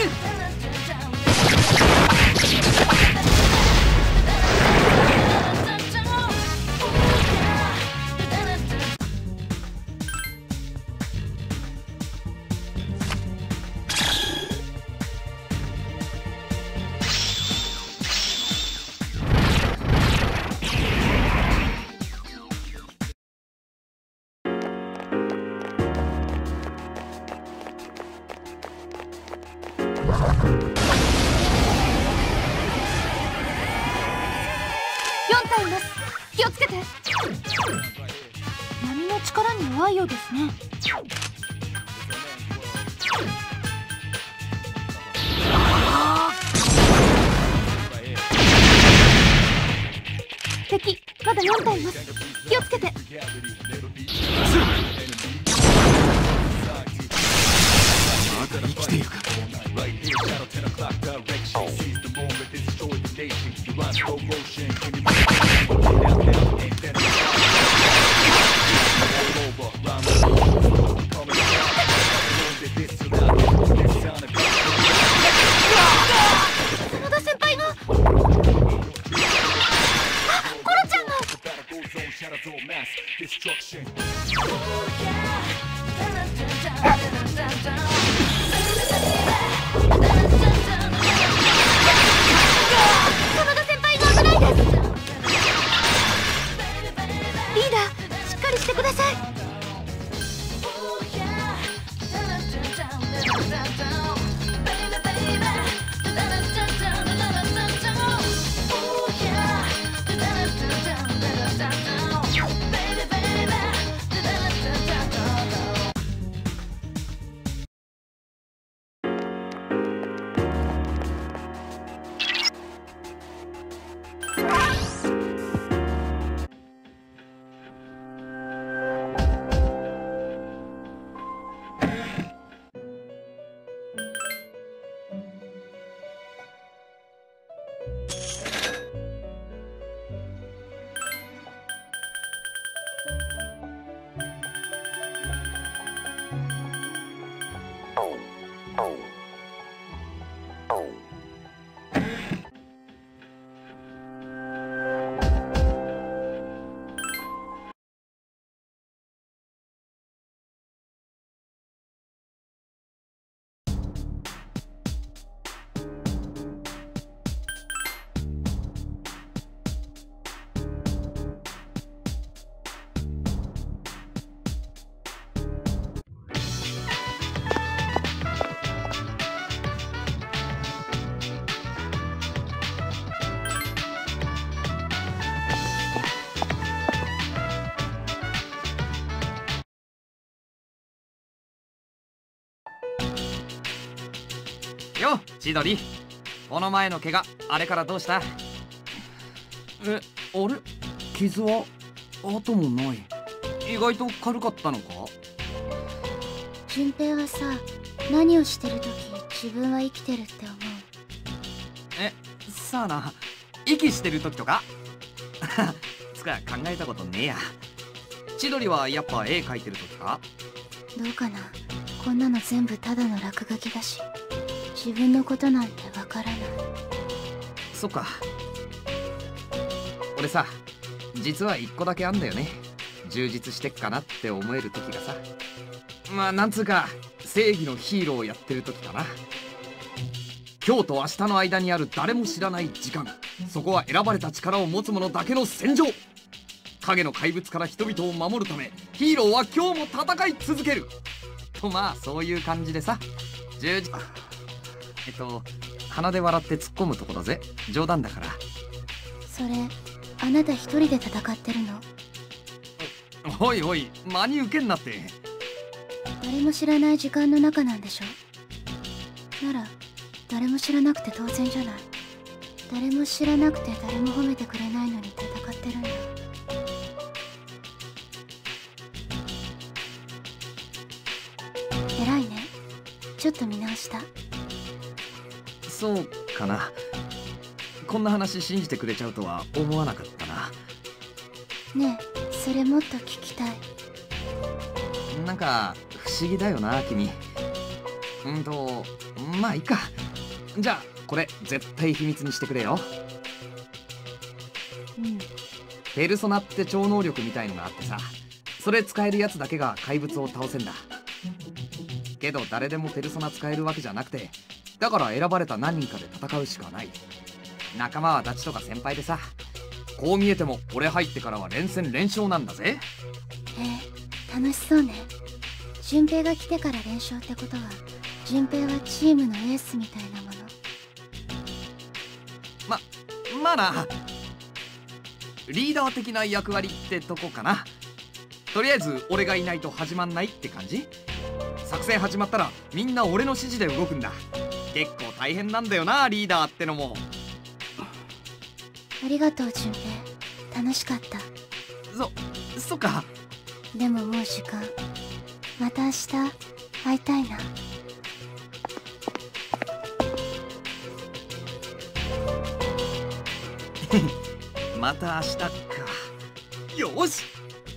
4体います。気をつけて。波の力に弱いようですね。敵まだ4体います。気をつけて。 まだ生きているか。 真田先輩が。あ、コロちゃんが。真田先輩が危ないです。リーダー、しっかりしてください。 よ、千鳥。この前の怪我、あれからどうした？あれ、傷は跡もない。意外と軽かったのか？ 順平はさ、何をしてる時自分は生きてるって思う？ さあな、息してる時とかつか考えたことねえや。千鳥はやっぱ絵描いてる時か？ どうかな。こんなの全部ただの落書きだし、自分のことなんてわからない。 そっか。俺さ、実は一個だけあんだよね。充実してっかなって思える時がさ。まあなんつうか、正義のヒーローをやってる時かな。今日と明日の間にある誰も知らない時間、そこは選ばれた力を持つ者だけの戦場。 影の怪物から人々を守るためヒーローは今日も戦い続けると、まあそういう感じでさ。10時鼻で笑って突っ込むとこだぜ。冗談だから。 それあなた一人で戦ってるの？ おいおい、真に受けんなって。 誰も知らない時間の中なんでしょ？なら誰も知らなくて当然じゃない。誰も知らなくて誰も褒めてくれないのに戦ってるんだ。偉いね。ちょっと見直した。 そうかな。こんな話信じてくれちゃうとは思わなかったな。 ねえ、それもっと聞きたい。 なんか不思議だよな君。まあいいか。じゃあこれ絶対秘密にしてくれよ。ペルソナって超能力みたいのがあってさ、それ使えるやつだけが怪物を倒せんだ。けど誰でもペルソナ使えるわけじゃなくて、だから選ばれた何人かで戦うしかない。仲間はダチとか先輩でさ、こう見えても俺入ってからは連戦連勝なんだぜ。 楽しそうね。順平が来てから連勝ってことは、順平はチームのエースみたいなもの。 まあな、リーダー的な役割ってとこかな。とりあえず俺がいないと始まんないって感じ。作戦始まったらみんな俺の指示で動くんだ。結構大変なんだよな、リーダーってのも。 ありがとう順平、楽しかった。 そっか。 でももう時間。また明日会いたいな。 また明日か。よし。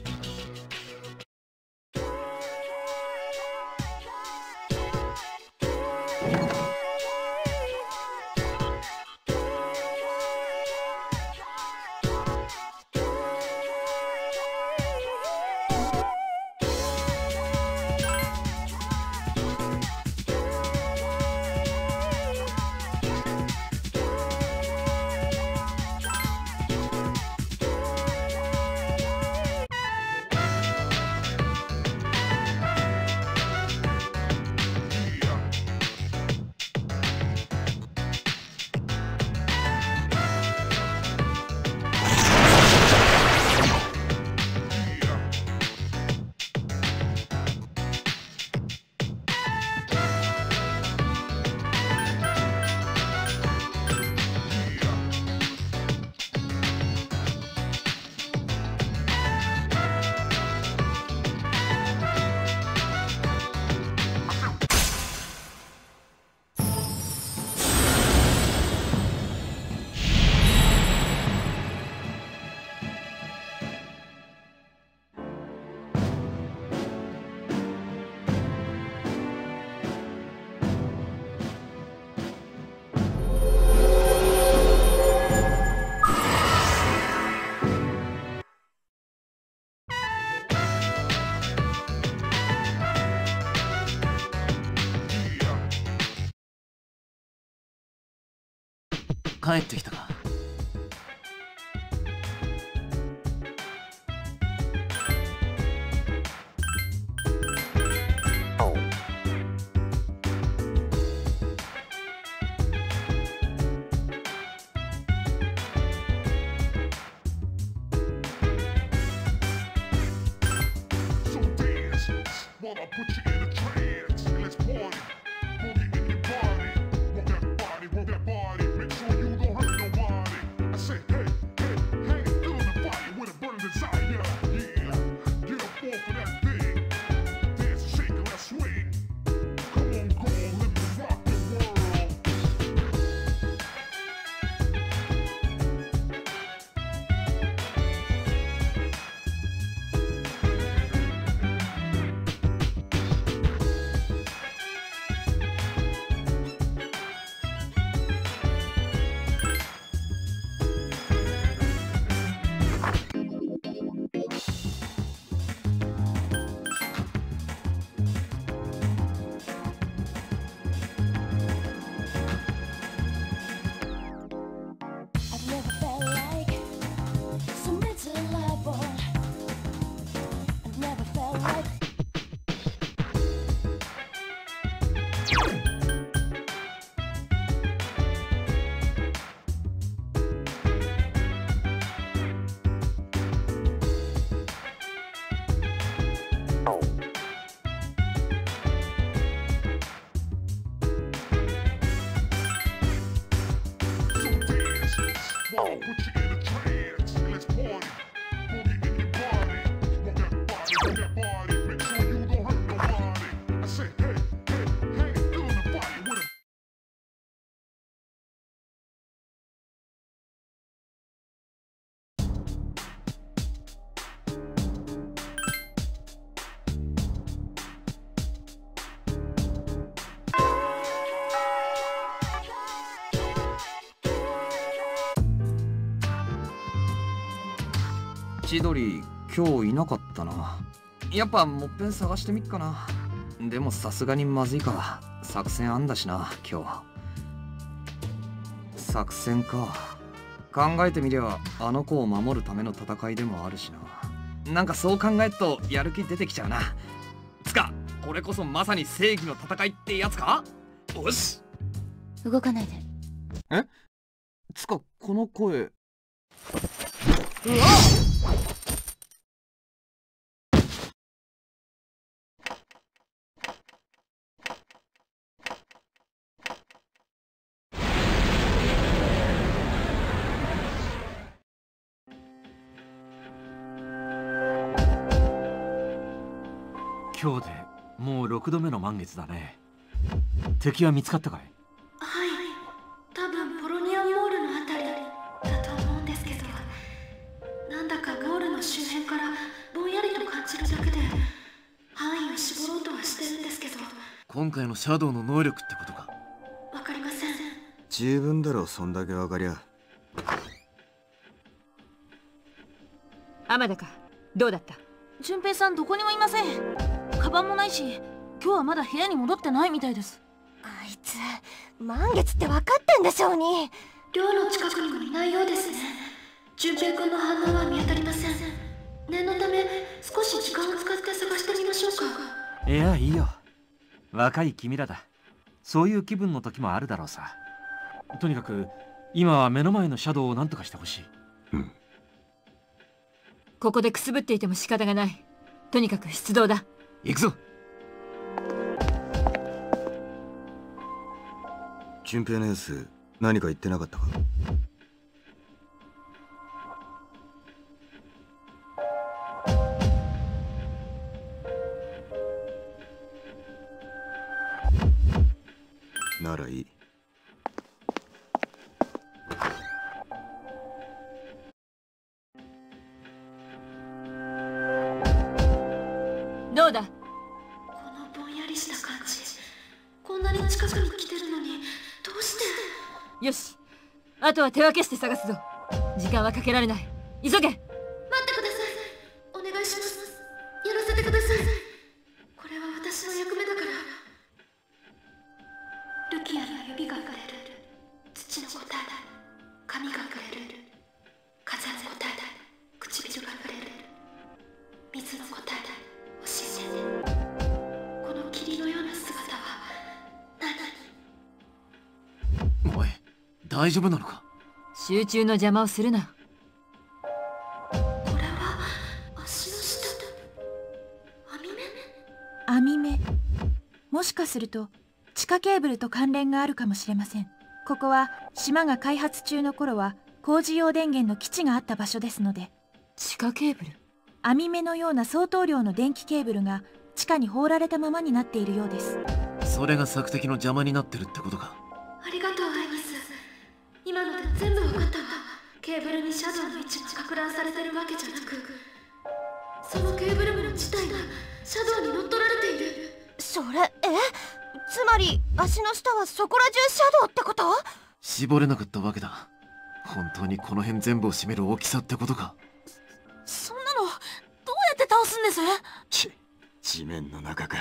帰ってきたか。 While I put you in a trance, and let's party. Boogie in your body, rock that body, make sure you don't hurt nobody. With that body, make sure you don't hurt nobody. I say, hey, hey, hey, feeling the body with a 千鳥今日いなかったな。やっぱもっぺん探してみっかな。でもさすがにまずいか。作戦あんだしな今日。作戦か。考えてみりゃあの子を守るための戦いでもあるしな。なんかそう考えるとやる気出てきちゃうな。つかこれこそまさに正義の戦いってやつか。よし動かないで。 えつかこの声。うわっ今日でもう6度目の満月だね。敵は見つかったかい？ はい、多分ポロニアンモールのあたりだと思うんですけど、なんだかモールの周辺からぼんやりと感じるだけで範囲を絞ろうとはしてるんですけど、 今回のシャドウの能力ってことか？ わかりません。 十分だろ、そんだけわかりゃ。 天田か、どうだった？ 順平さんどこにもいません。カバンもないし、今日はまだ部屋に戻ってないみたいです。 あいつ満月って分かってんでしょうに。 寮の近くにもいないようですね。順平君の反応は見当たりません。念のため少し時間を使って探してみましょうか。 いやいいよ、若い君らだ。そういう気分の時もあるだろうさ。とにかく今は目の前のシャドウを何とかしてほしい。 ここでくすぶっていても仕方がない。とにかく出動だ。 行くぞ。 順平のやつ何か言ってなかったか？ならいい。 どうだ？ このぼんやりした感じ、こんなに近くに来てるのにどうして。 よし、あとは手分けして探すぞ。時間はかけられない。急げ。 待ってください。お願いします。やらせてください。これは私の役目だから。ルキアの指が触れる。土の答えだ。髪が触れる。風の答えだ。唇が触れる。水の答えだ。教えて。この霧のような姿は何？ おい、大丈夫なのか？ 集中の邪魔をするな。 これは足の下。 網目。もしかすると地下ケーブルと関連があるかもしれません。ここは島が開発中の頃は工事用電源の基地があった場所ですので。 地下ケーブル？ 網目のような相当量の電気ケーブルが地下に放られたままになっているようです。 それが索敵の邪魔になってるってことか？ ありがとうアイリス。今ので全部分かったわ。ケーブルにシャドウの位置がか乱されてるわけじゃなく、そのケーブル部自体がシャドウに乗っ取られている。 それつまり足の下はそこら中シャドウってこと？ 絞れなかったわけだ。本当にこの辺全部を占める大きさってことか？ そんなのどうやって倒すんです？ 地面の中か。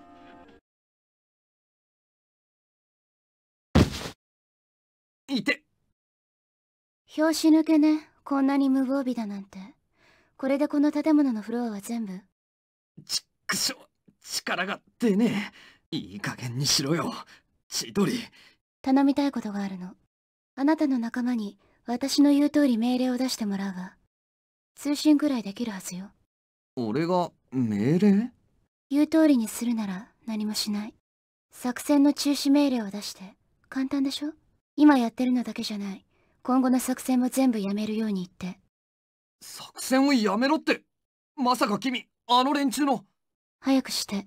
いて。 拍子抜けね。こんなに無防備だなんて。これでこの建物のフロアは全部。 ちっくしょ、力が出ねえ。いい加減にしろよ千鳥。 頼みたいことがあるの。あなたの仲間に私の言う通り命令を出してもらうわ。通信くらいできるはずよ。 俺が命令？ 言う通りにするなら何もしない。作戦の中止命令を出して。簡単でしょ？今やってるのだけじゃない。今後の作戦も全部やめるように言って。 作戦をやめろって。まさか君あの連中の。 早くして。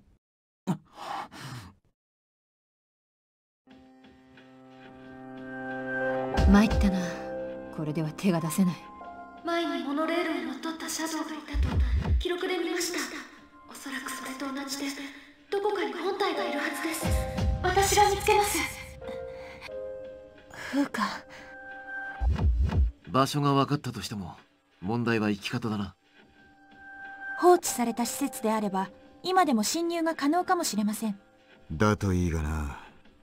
参ったな。これでは手が出せない。 前にモノレールに乗っ取ったシャドウがいたと記録で見ました。おそらくそれと同じでどこかに本体がいるはずです。私が見つけます。 風花。 場所が分かったとしても問題は生き方だな。 放置された施設であれば今でも侵入が可能かもしれません。 だといいがな。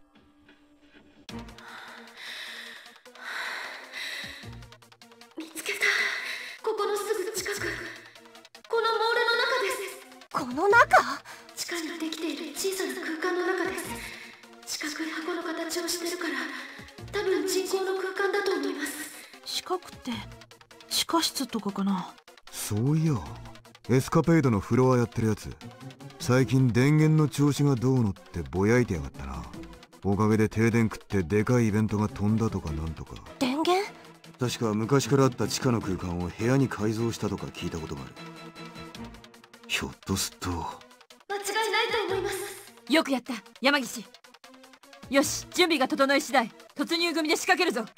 見つけた。ここのすぐ近く。このモールの中です。 この中？ 地下にできている小さな空間の中です。四角い箱の形をしてるから多分人工の空間だと思います。 四角って地下室とかかな。 そういやエスカペードのフロアやってるやつ、最近電源の調子がどうのってぼやいてやがったな。おかげで停電食ってでかいイベントが飛んだとかなんとか。 電源？ 確か昔からあった地下の空間を部屋に改造したとか聞いたことがある。ひょっとすると間違いないと思います。 よくやった山岸。よし、準備が整い次第突入組で仕掛けるぞ。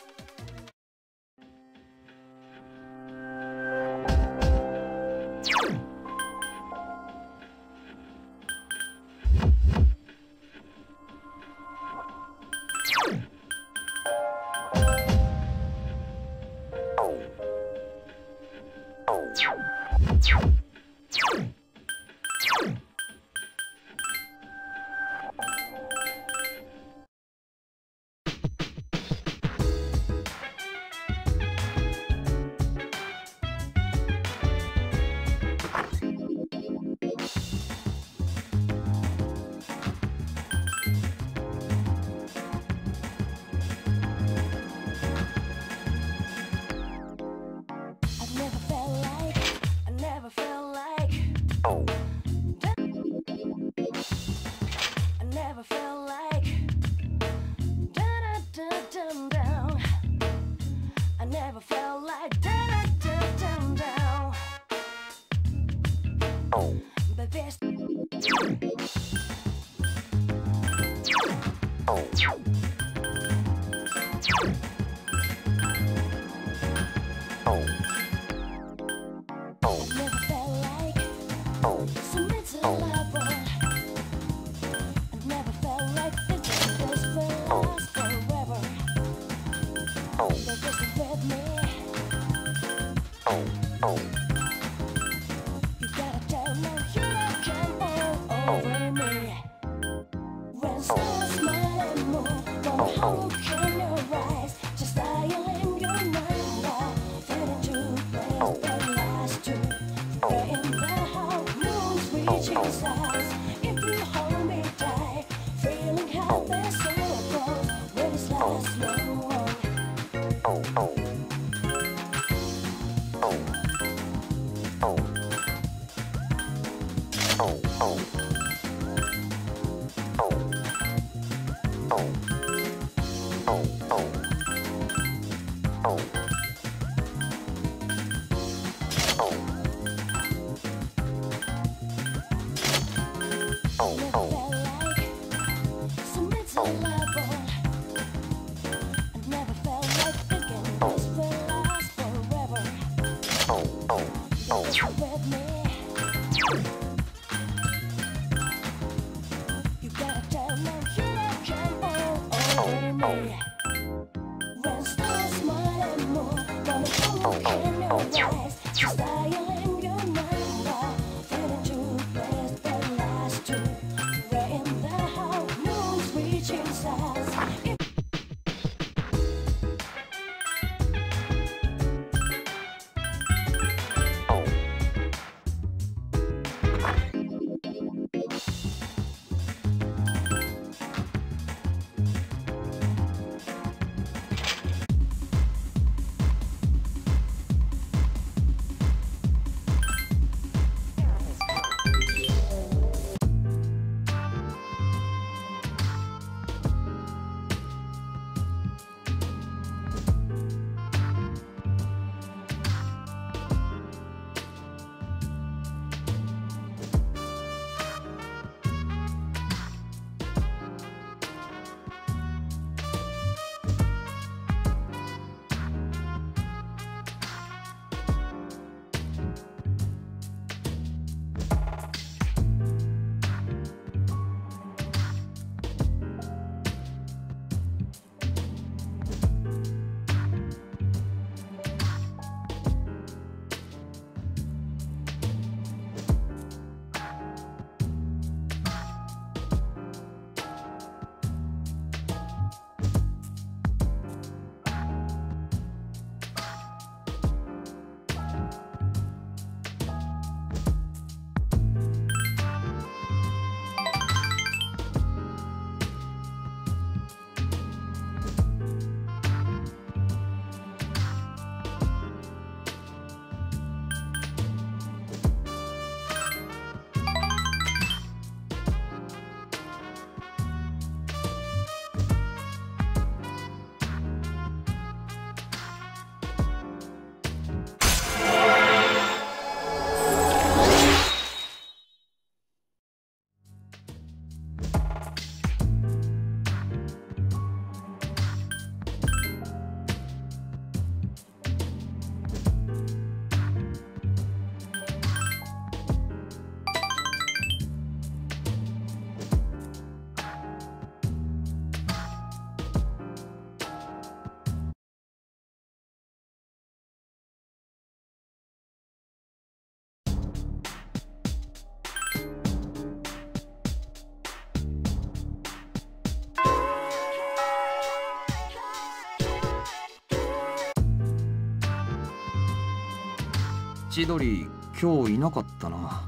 千鳥今日いなかったな。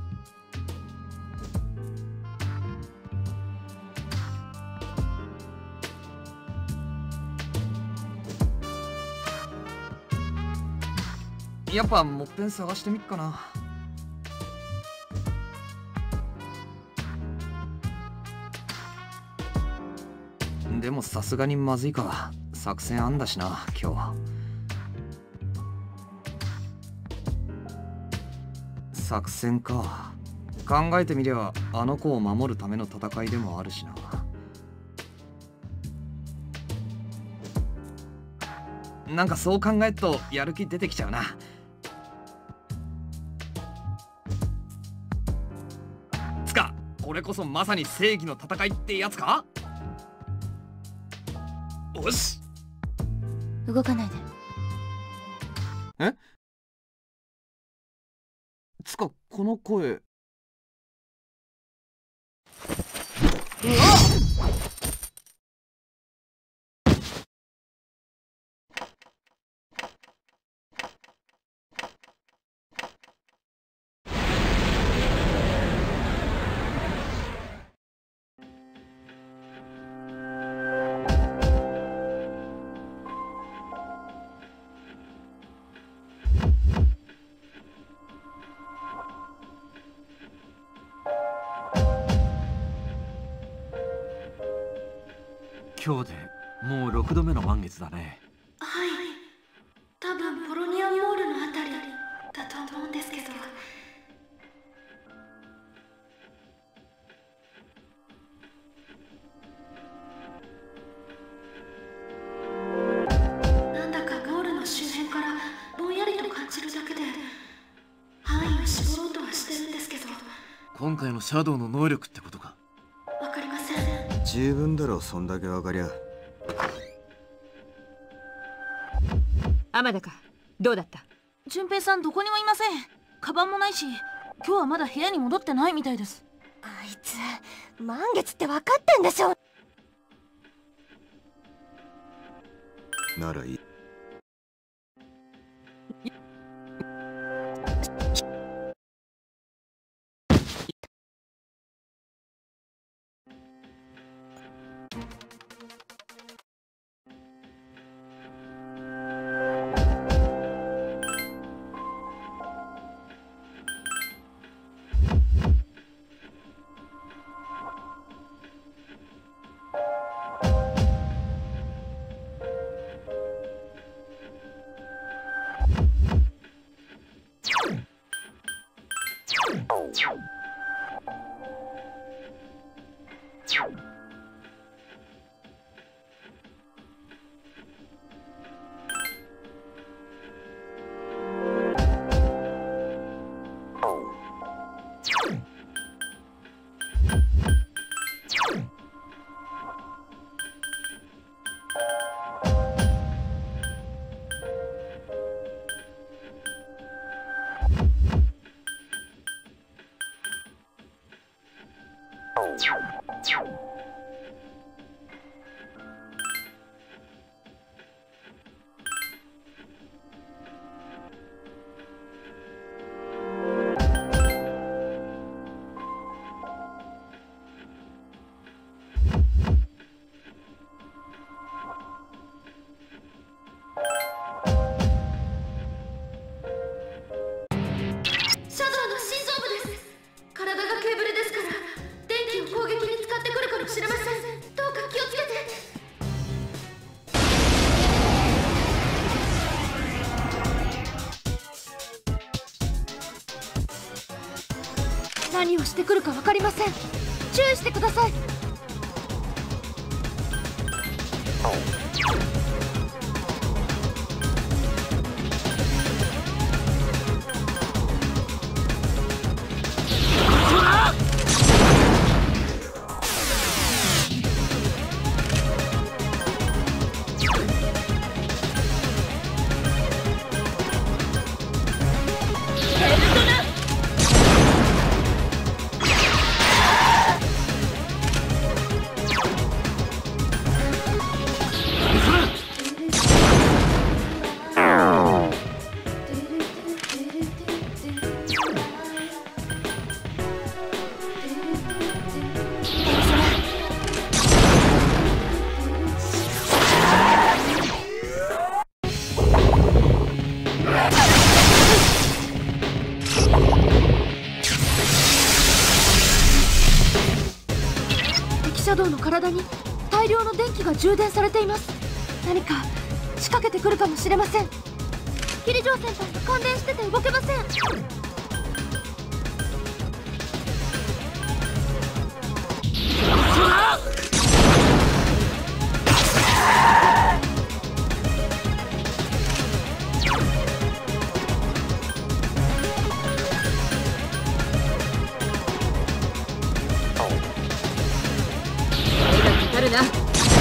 やっぱもっぺん探してみっかな。でもさすがにまずいか。作戦あんだしな今日。作戦か。考えてみりゃあの子を守るための戦いでもあるしな。なんかそう考えるとやる気出てきちゃうな。つかこれこそまさに正義の戦いってやつか。よし、 動かないで。 え？つかこの声。うわっ！ 今日でもう6度目の満月だね。 はい、多分ポロニアンモールのあたりだと思うんですけど。なんだかモールの周辺からぼんやりと感じるだけで範囲を絞ろうとはしてるんですけど。 今回のシャドウの能力ってことか。 わかりません。 十分だろ、そんだけわかりゃ。 天田か、どうだった？ 順平さんどこにもいません。カバンもないし、今日はまだ部屋に戻ってないみたいです。 あいつ満月って分かってんでしょ。 ならいい。 何をしてくるか分かりません。注意してください。 シャドウの体に大量の電気が充電されています。何か仕掛けてくるかもしれません。キリジョー先輩が感電してて動けません。 かかるな。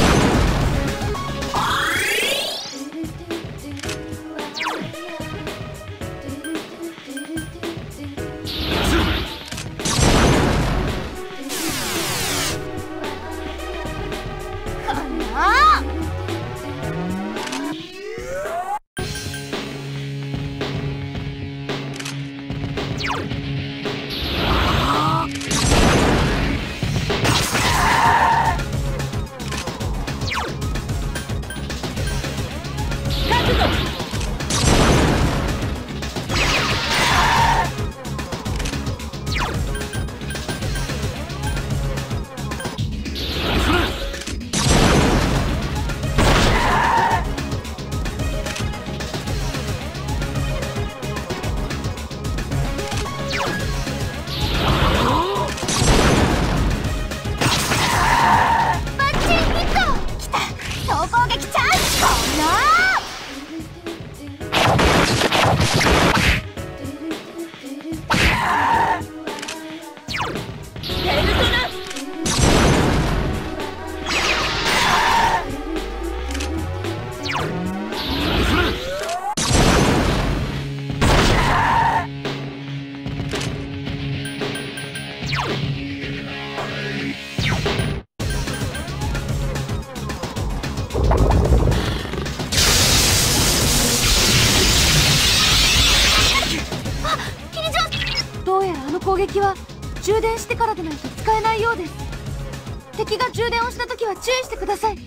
どうやらあの攻撃は充電してからでないと使えないようです。敵が充電をした時は注意してください。キ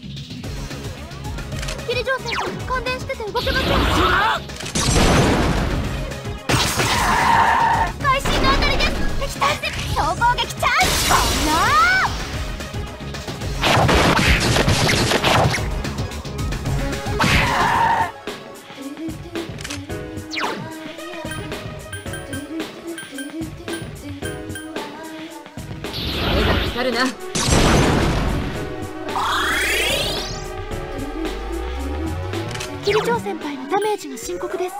リジョー先輩が感電してて動けません。会心の当たりです。敵対戦総攻撃チャンス。こんなかるな。 キリジョー先輩のダメージが深刻です。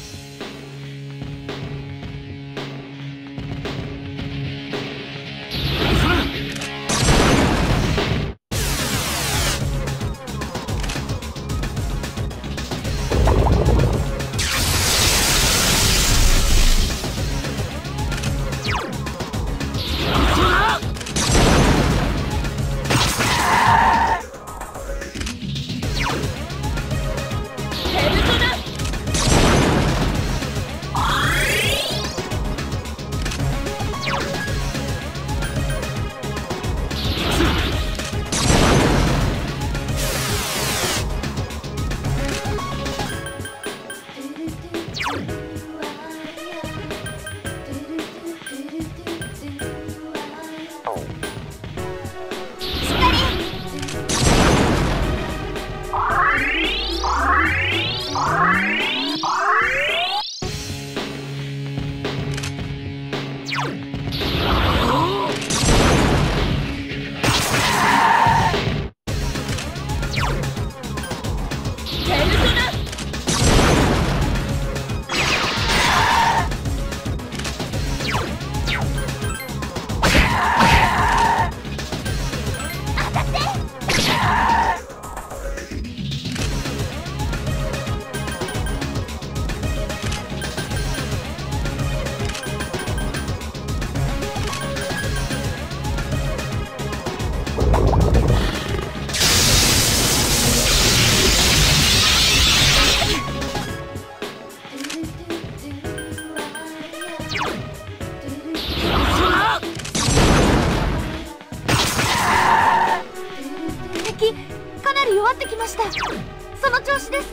かなり弱ってきました。その調子です。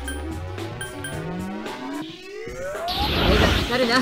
目がかかるな。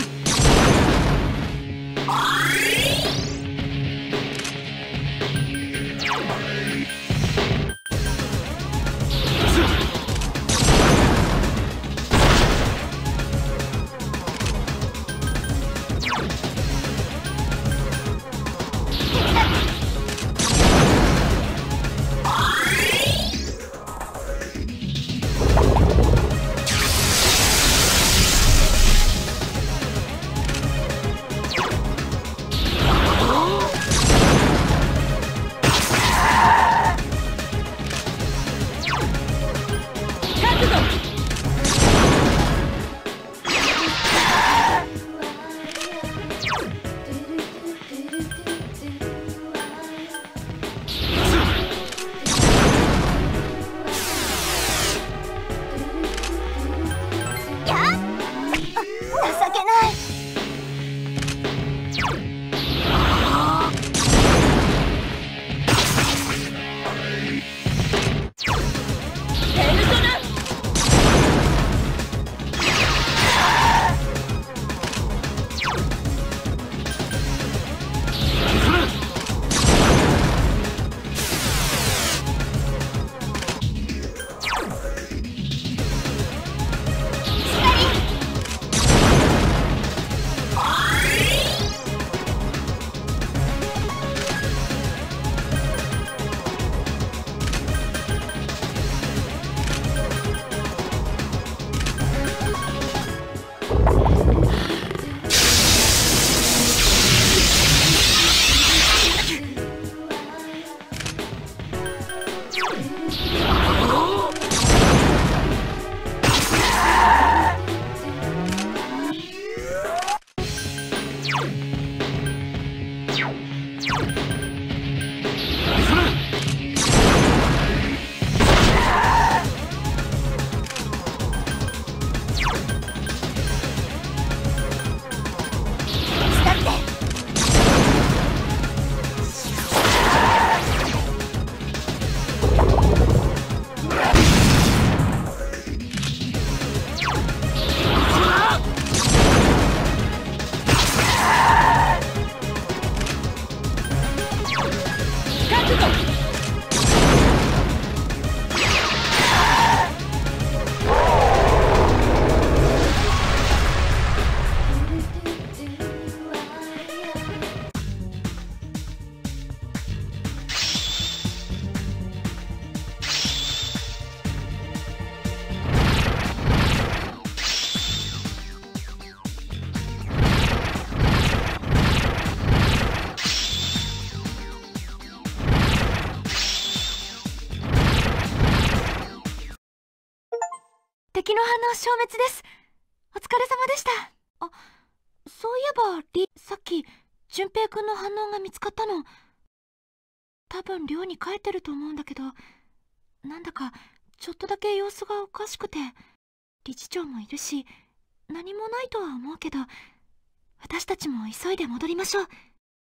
敵の反応消滅です。お疲れ様でした。あ、そういえばさっき順平くんの反応が見つかったの。多分寮に帰ってると思うんだけど、なんだかちょっとだけ様子がおかしくて、理事長もいるし何もないとは思うけど、私たちも急いで戻りましょう。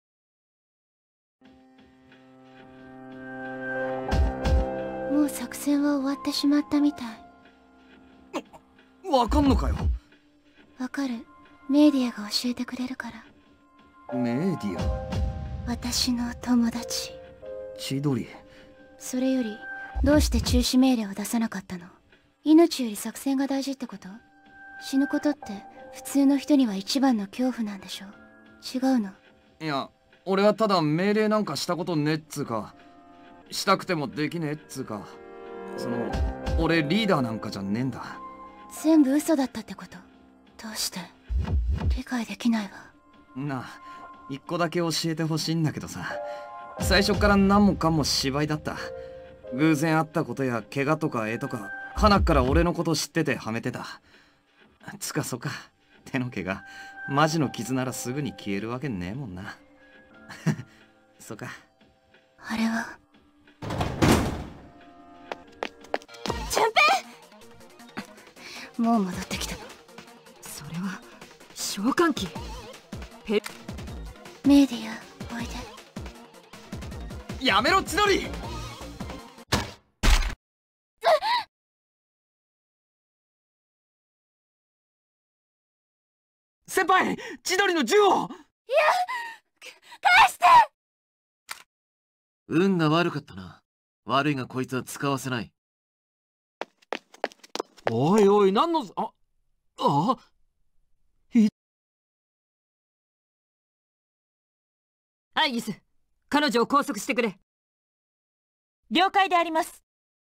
もう作戦は終わってしまったみたい。 わかんのかよ。 わかる。メディアが教えてくれるから。 メディア？ 私の友達。 千鳥。 それよりどうして中止命令を出さなかったの？命より作戦が大事ってこと？死ぬことって普通の人には一番の恐怖なんでしょ？違うの？ いや、俺はただ命令なんかしたことねっつうか、したくてもできねえっつうか、俺リーダーなんかじゃねえんだ。 全部嘘だったってこと？どうして？理解できないわ。 なあ、一個だけ教えてほしいんだけどさ、最初から何もかも芝居だった。偶然あったことや怪我とか絵とか、花から俺のこと知っててはめてた。つかそっか、手の怪我、マジの傷ならすぐに消えるわけねえもんな。そっか。 あれは順平！ もう戻ってきたの？ それは召喚機。 メディア、おいで。 やめろ千鳥！先輩、千鳥の銃を！いや、 返して！ 運が悪かったな。悪いがこいつは使わせない。 おいおい、何のアイギス、彼女を拘束してくれ。 了解であります。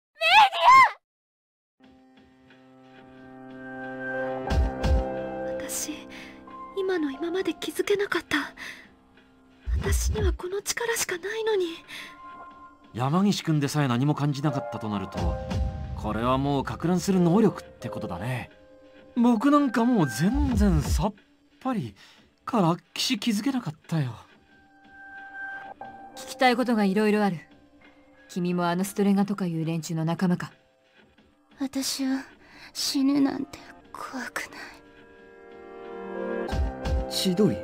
私、今の今まで気づけなかった。私にはこの力しかないのに。 山岸君でさえ何も感じなかったとなると、これはもう撹乱する能力ってことだね。僕なんかもう全然さっぱり。 から岸気づけなかったよ。 聞きたいことがいろいろある。君もあのストレガとかいう連中の仲間か？ 私は死ぬなんて怖くない。 千鳥。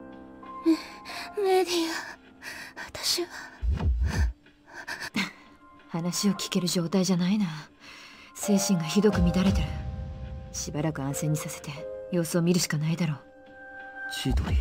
メディア、私は話を聞ける状態じゃないな。精神がひどく乱れてる。しばらく安静にさせて様子を見るしかないだろう。 千鳥。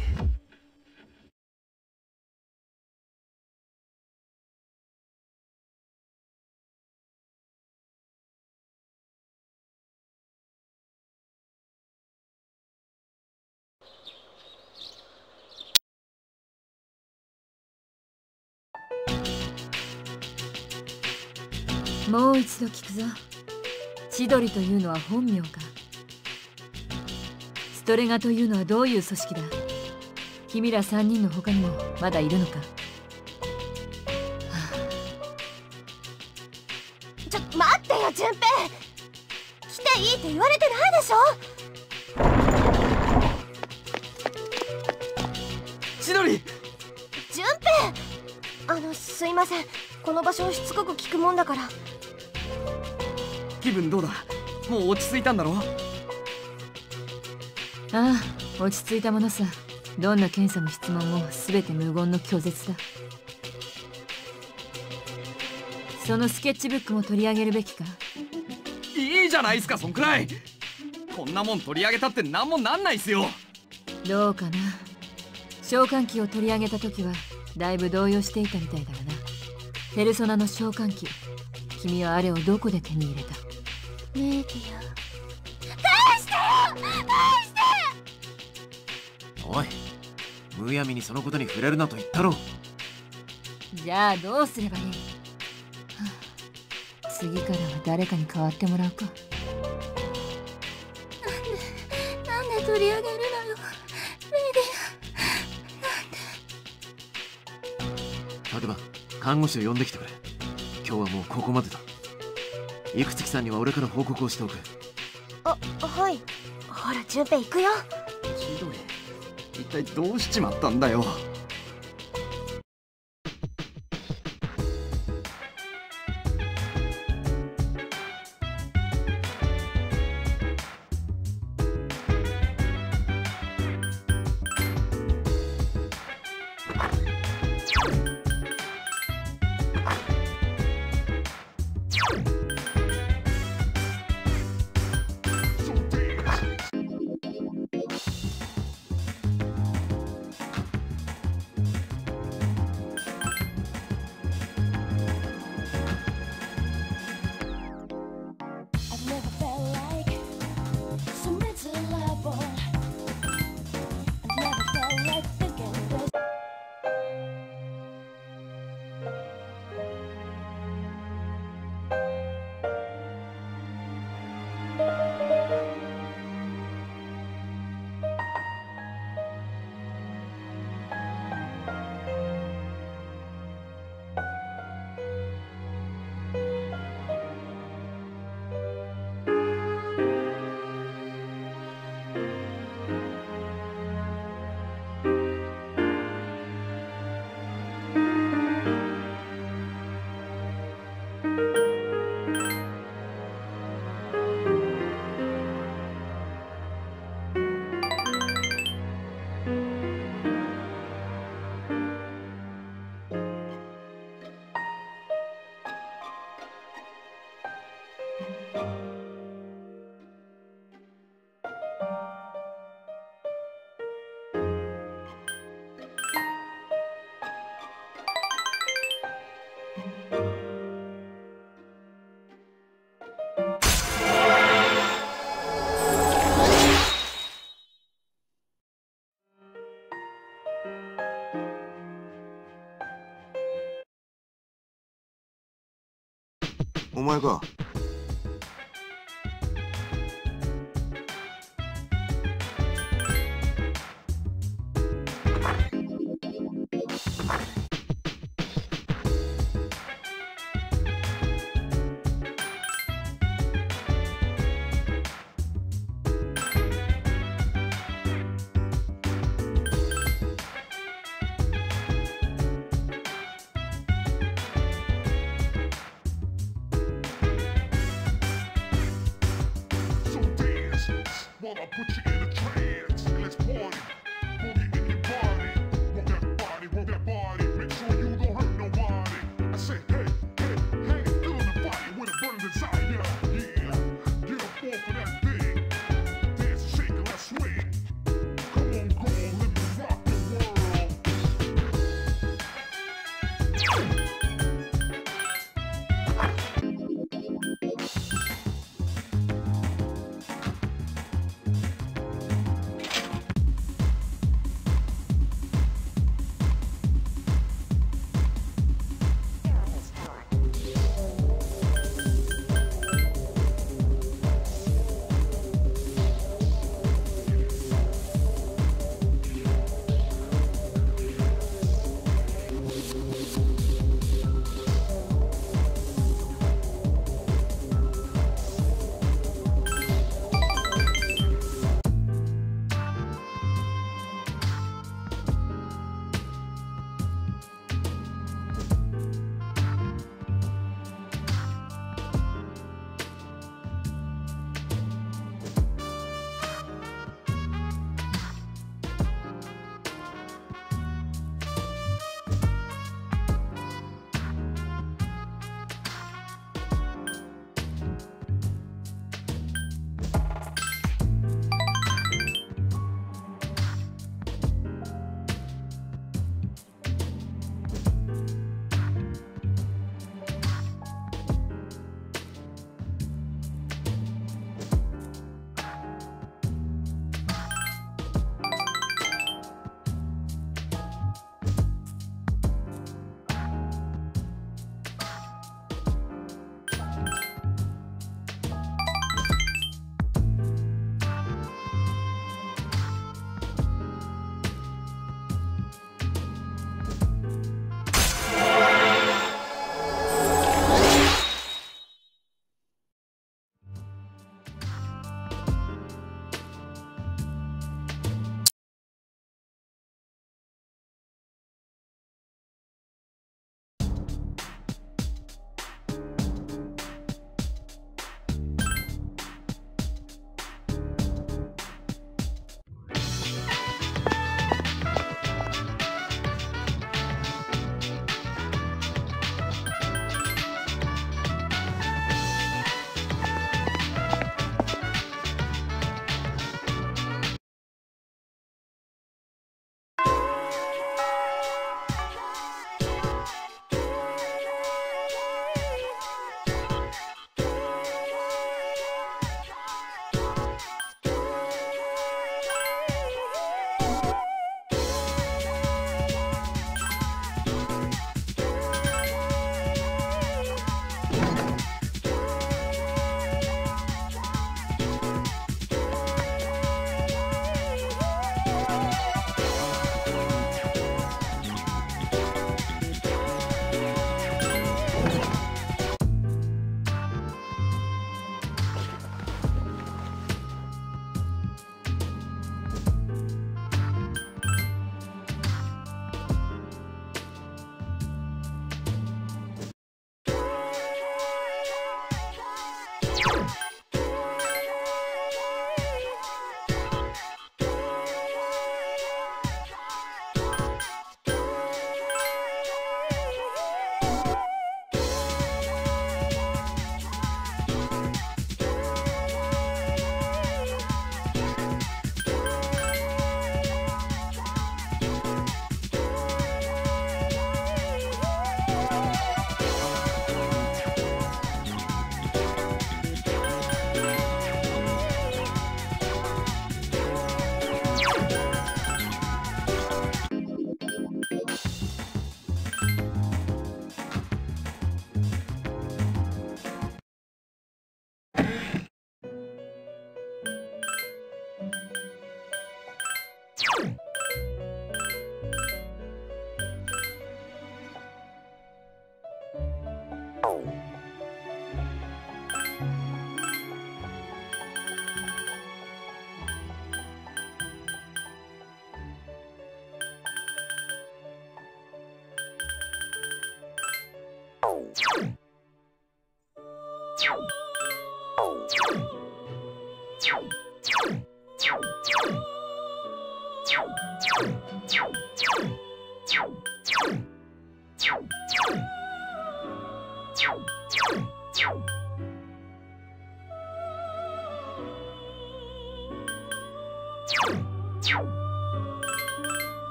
もう一度聞くぞ。千鳥というのは本名か？ストレガというのはどういう組織だ？君ら3人の他にもまだいるのか？ ちょ、待ってよ、順平。来ていいって言われてないでしょ。 千鳥。 順平、すいません。この場所をしつこく聞くもんだから。 気分どうだ？もう落ち着いたんだろ？ ああ、落ち着いたものさ。どんな検査も質問も全て無言の拒絶だ。そのスケッチブックも取り上げるべきか？ いいじゃないっすか、そんくらい。こんなもん取り上げたって何もなんないっすよ。 どうかな。召喚機を取り上げた時はだいぶ動揺していたみたいだがな。ペルソナの召喚機、君はあれをどこで手に入れた？ メディア、 返してよ、返して。 おい、むやみにそのことに触れるなと言ったろ。 じゃあどうすればいい？次からは誰かに代わってもらうか。 なんで取り上げるのよ、メディア。なんで。 白馬、看護師を呼んできてくれ。今日はもうここまでだ。生月さんには俺から報告をしておく。 はい。ほら、順平行くよ。 千鳥、一体どうしちまったんだよ。 お前か。 put you in a trance. Let's party. Boogie in your body. Rock that body, rock that body. Make sure you don't hurt nobody. I say, hey, hey, hey, feeling the fire with a burning desire. Yeah, get up off of that thing. Dance and shake and let's swing. Come on, girl, let me rock the world.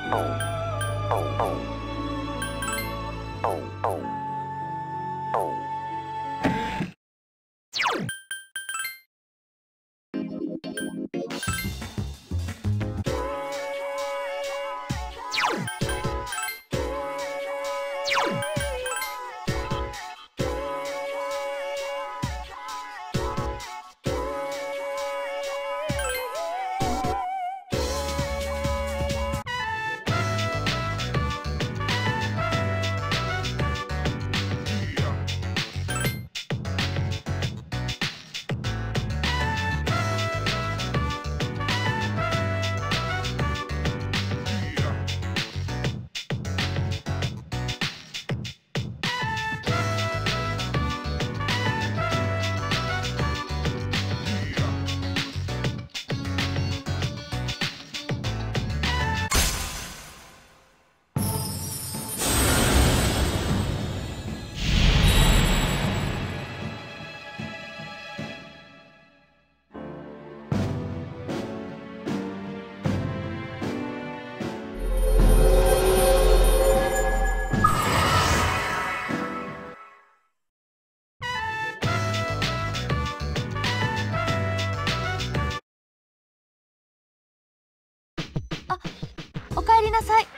おかえりなさい。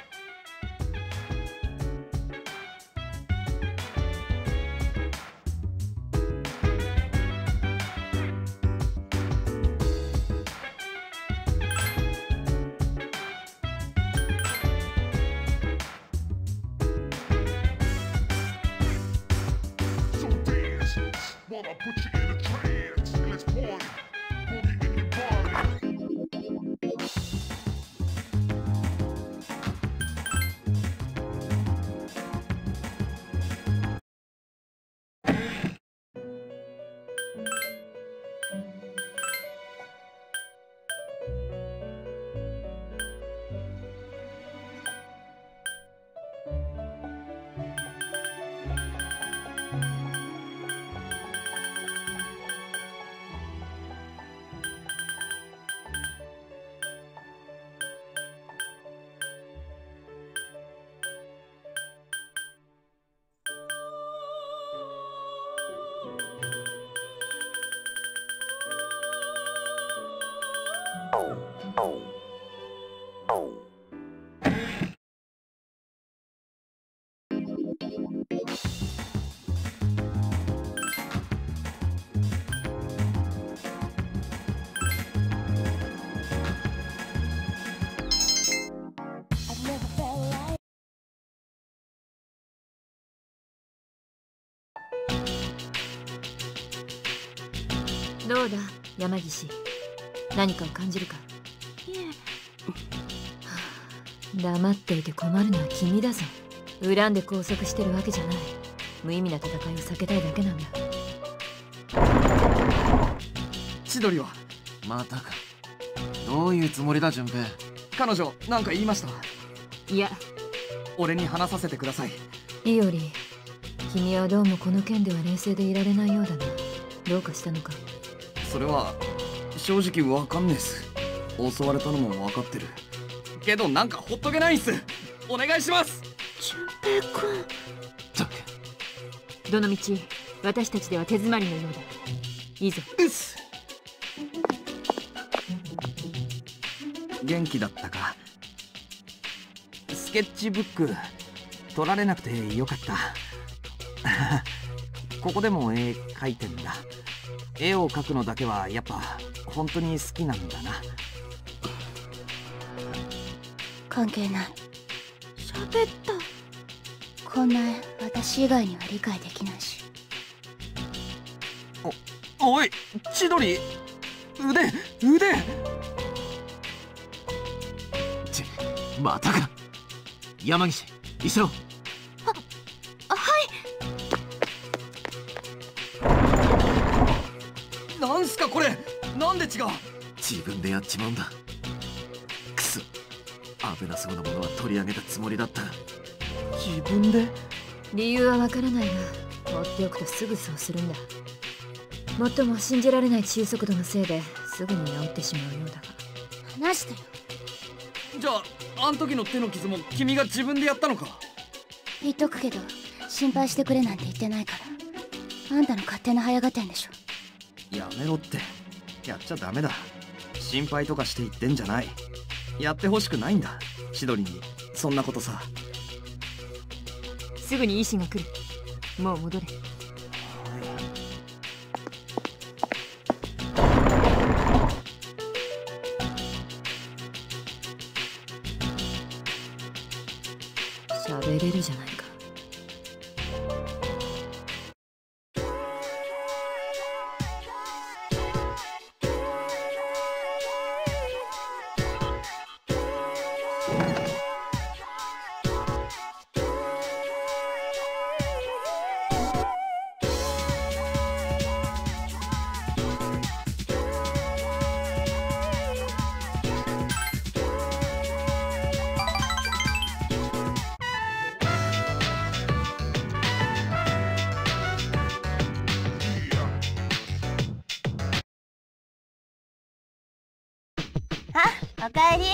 So dance, while I put you in a trance. And let's party, boogie in your body. I've never felt like どうだ山岸、何かを感じるか？ いえ。 黙っていて困るのは君だぞ。恨んで拘束してるわけじゃない。無意味な戦いを避けたいだけなんだ。 千鳥はまたか。どういうつもりだ順平。 彼女なんか言いました？ いや、 俺に話させてください。 いおり、君はどうもこの件では冷静でいられないようだな。どうかしたのか？ それは正直わかんねえっす。襲われたのもわかってるけど、なんかほっとけないんす。お願いします。 純平君。 どのみち私たちでは手詰まりのようだ。いいぞ。 うっす。元気だったか？スケッチブック取られなくてよかった。ここでも絵描いてんだ。絵を描くのだけはやっぱ本当に好きなんだな。 関係ない。 喋った。 こんな絵私以外には理解できないし。 おい千鳥、腕またか。山岸、急ろう。 なんすかこれ。なんで違う。 自分でやっちまうんだ。くそ、危なそうなものは取り上げたつもりだった。 自分で？ 理由はわからないが、放っておくとすぐそうするんだ。もっとも信じられない中速度のせいですぐに治ってしまうようだが。 話してよ。 じゃああん時の手の傷も君が自分でやったのか？ 言っとくけど心配してくれなんて言ってないから。あんたの勝手な早合点でしょ。 やめろって。やっちゃダメだ。心配とかして言ってんじゃない。やってほしくないんだ、シドリにそんなことさ。 すぐに医師が来る。もう戻れ。喋れるじゃないか。 おかえり。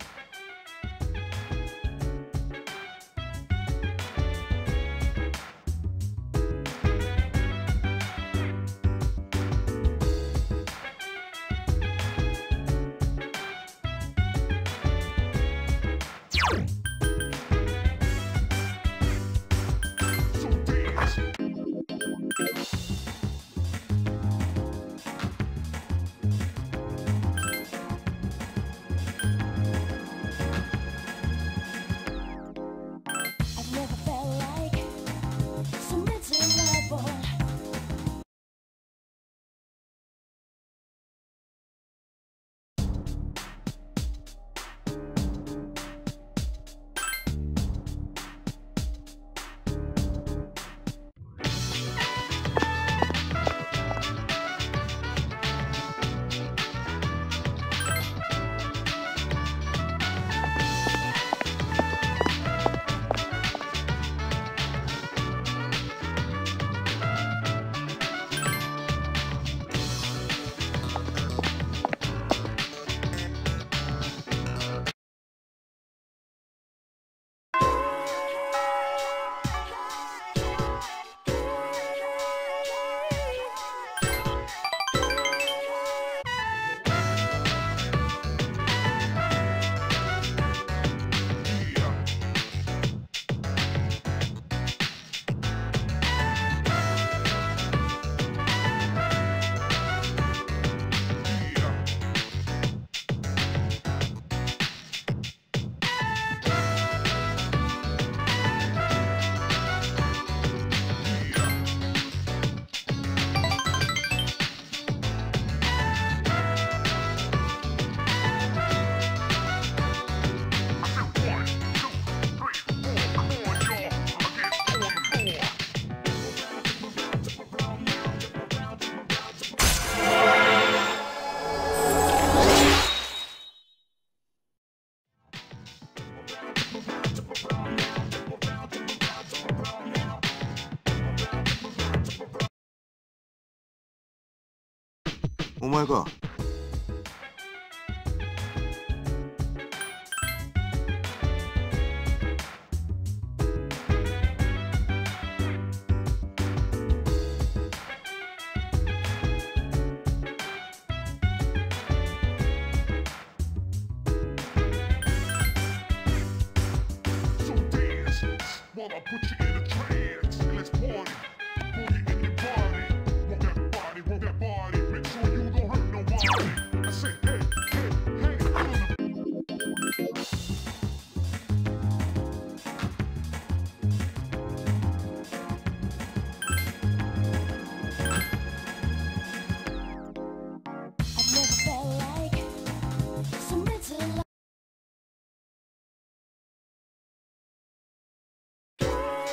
お前か。 While I put you in a trance, let's party. Boogie in your body. Roll that body. Make sure you don't hurt nobody. I say, hey, hey, hey. I've never felt like so mental.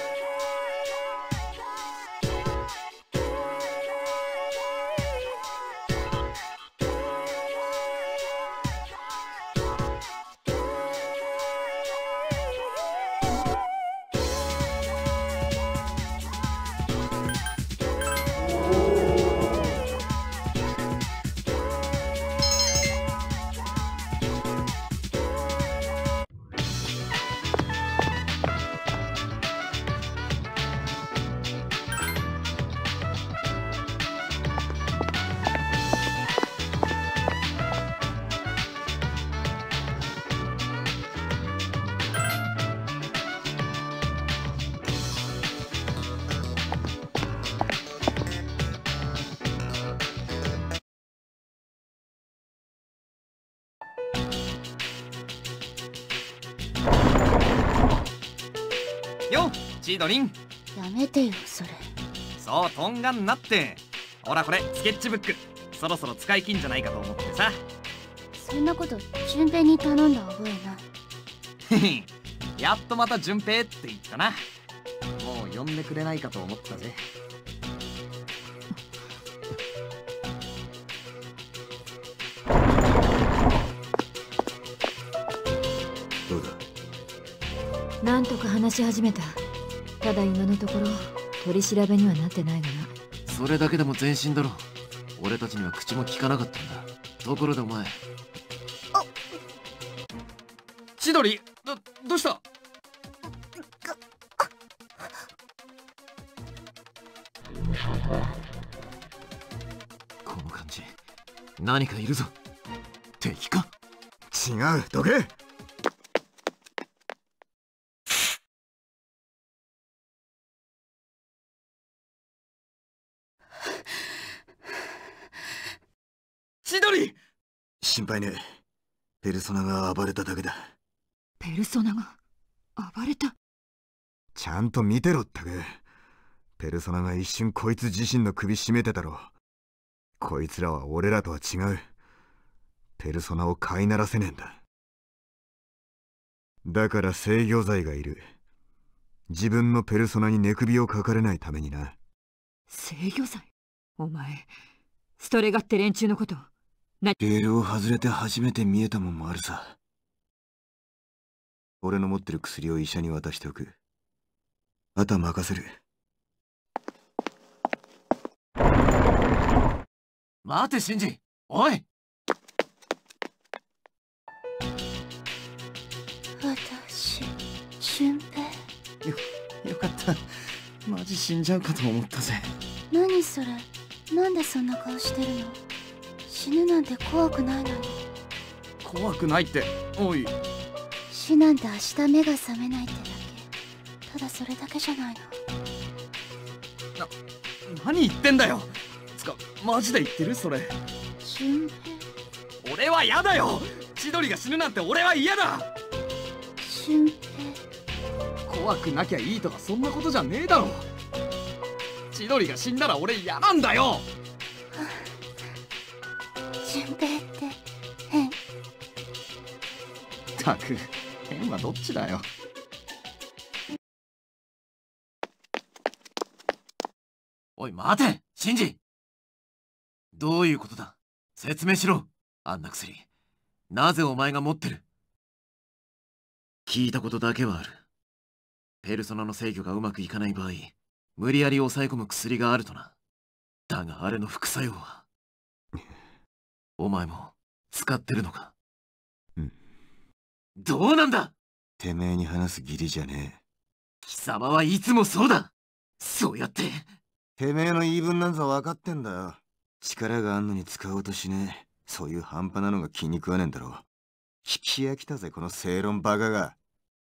よチドリン。 やめてよそれ。 そうとんがんなって。ほらこれスケッチブック、そろそろ使い切んじゃないかと思ってさ。 そんなこと順平に頼んだ覚えない。 へへ、やっとまた順平って言ったな。もう呼んでくれないかと思ったぜ。 どうだ。 なんとか話し始めた。ただ今のところ取り調べにはなってないがな。 それだけでも前進だろ。俺たちには口も聞かなかったんだ。ところでお前。 千鳥、どうした？ この感じ、何かいるぞ。敵か？ 違う、どけ。 千鳥！ 心配ねえ。ペルソナが暴れただけだ。 ペルソナが暴れた？ ちゃんと見てろってく。ペルソナが一瞬こいつ自身の首絞めてたろ。こいつらは俺らとは違う。ペルソナを飼いならせねえんだ。だから制御剤がいる。自分のペルソナに寝首をかかれないためにな。 制御剤？お前ストレガって連中のことレールを外れて初めて見えたもんもあるさ。俺の持ってる薬を医者に渡しておく。あとは任せる。 待てシンジ、おい。 私、順平。 よかった。マジ死んじゃうかと思ったぜ。 何それ、なんでそんな顔してるの？死ぬなんて怖くないのに。 怖くないって、おい。 死なんて明日目が覚めないってだけ。ただそれだけじゃないの。 何言ってんだよ。つかマジで言ってるそれ？ 順平。 俺は嫌だよ。千鳥が死ぬなんて俺は嫌だ。 順平。 怖くなきゃいいとかそんなことじゃねえだろ。千鳥が死んだら俺嫌なんだよ。 順平って変。 たく変はどっちだよ。 おい待てシンジ。どういうことだ、説明しろ。あんな薬なぜお前が持ってる？聞いたことだけはある。ペルソナの制御がうまくいかない場合、無理やり抑え込む薬があるとな。だがあれの副作用はお前も使ってるのか？ うん。 どうなんだ？ てめえに話す義理じゃねえ。 貴様はいつもそうだ。そうやって。 てめえの言い分なんざ分かってんだよ。力があんのに使おうとしねえ。そういう半端なのが気に食わねえんだろ。聞き飽きたぜこの正論バカが。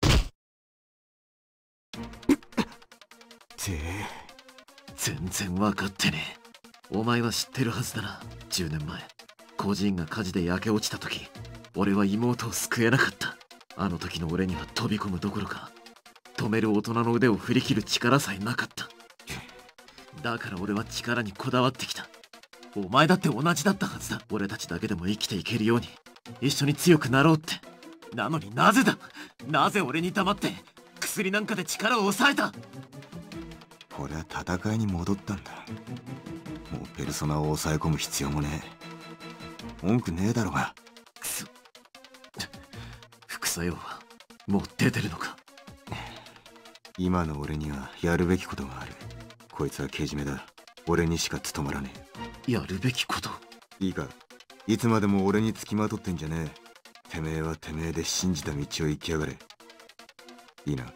全然分かってねえ。お前は知ってるはずだな。10年前孤児院が火事で焼け落ちた時、俺は妹を救えなかった。あの時の俺には飛び込むどころか止める大人の腕を振り切る力さえなかった。だから俺は力にこだわってきた。お前だって同じだったはずだ。俺たちだけでも生きていけるように一緒に強くなろうって。なのになぜだ？なぜ俺に黙って薬なんかで力を抑えた？ 俺は戦いに戻ったんだ。もうペルソナを抑え込む必要もねえ。文句ねえだろが。 くそ。副作用はもう出てるのか？ 今の俺にはやるべきことがある。こいつはけじめだ。俺にしか務まらねえ。やるべきこと？ いいか、いつまでも俺につきまとってんじゃねえ。てめえはてめえで信じた道を行きやがれ。いいな。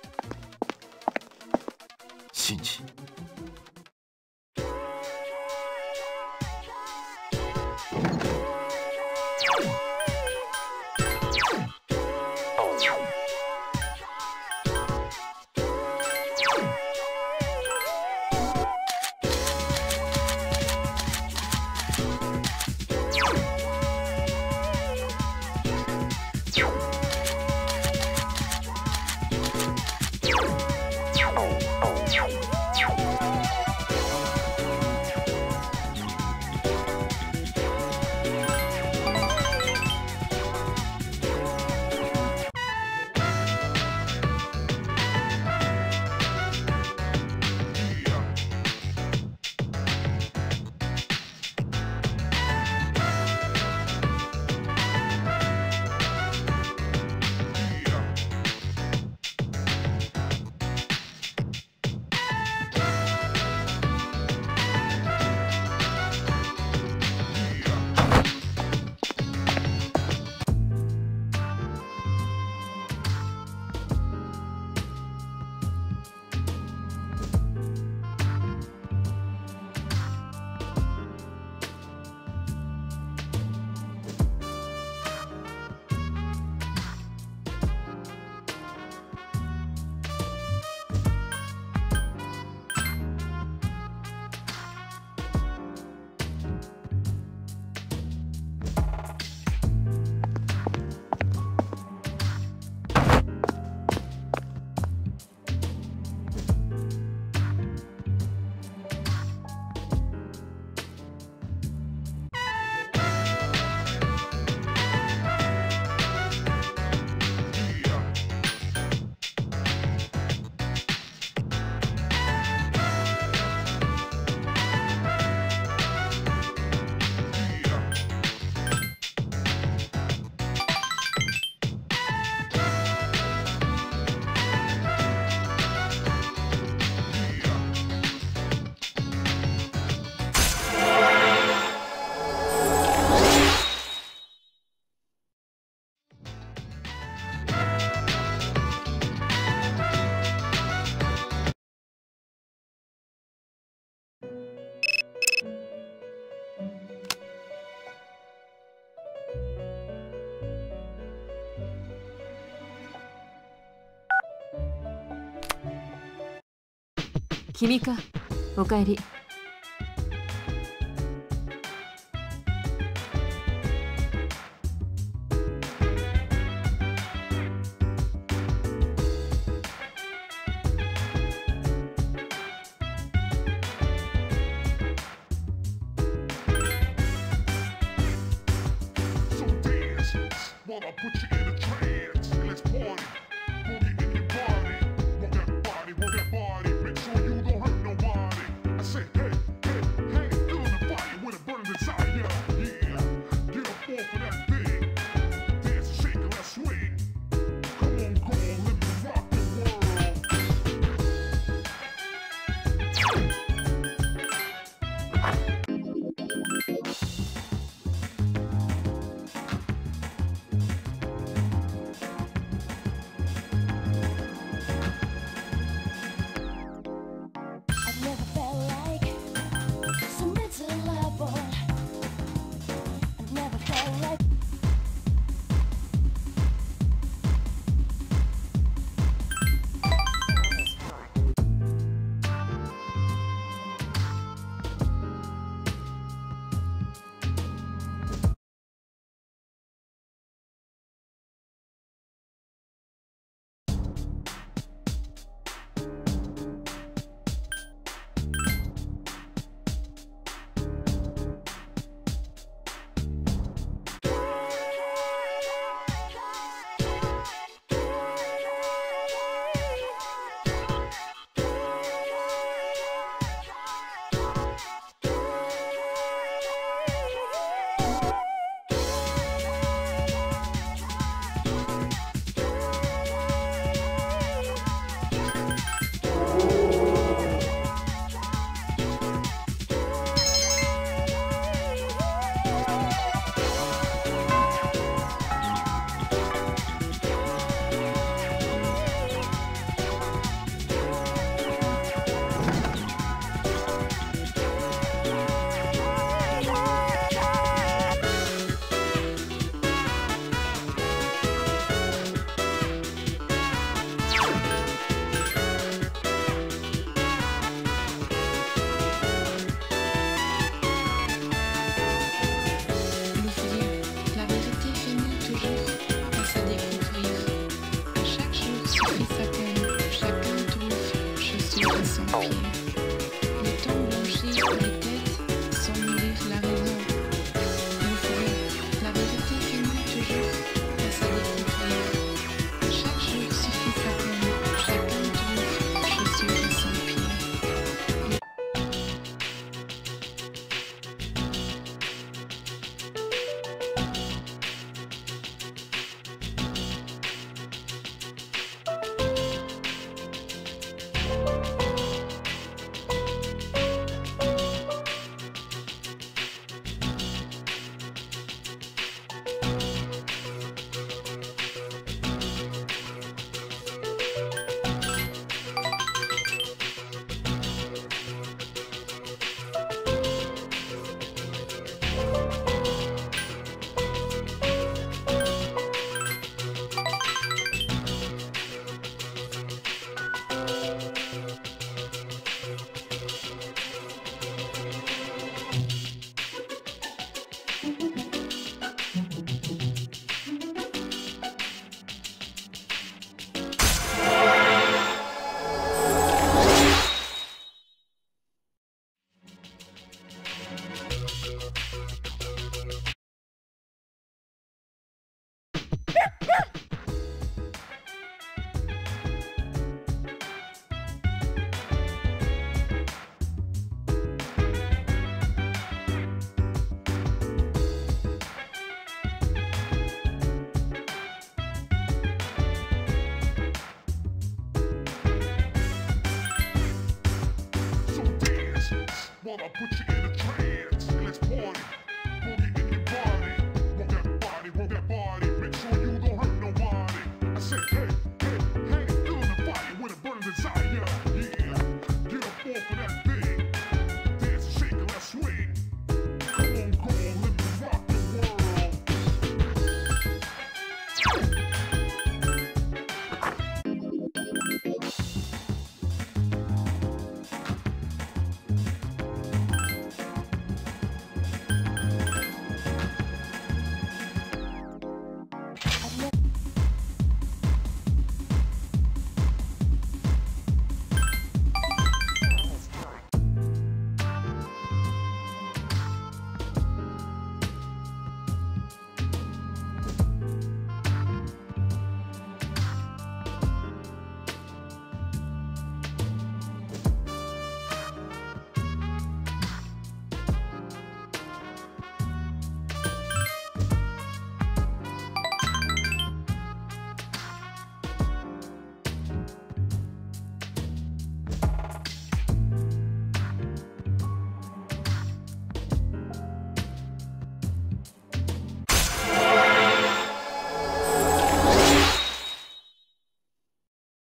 シンジ。 君か。おかえり。 Wanna put you in a trance, and let's party. Boogie in your body, rock that body, rock that body. Make sure you don't hurt nobody. I say, hey, hey, hey, feel the fire with a burning desire. Yeah, get up off of that thing. Dance and shake and let's swing. Come on, girl, let me rock the world. I've never felt like so miserable. I've never felt like Wanna put you in a trance, and let's party. Boogie in your body, rock that body, rock that body. Make sure you don't hurt nobody. I say, hey, hey, hey, feel the fire with a burning desire. Yeah, get up off of that thing. Dance and shake and let's swing. Come on, girl, let me rock the world.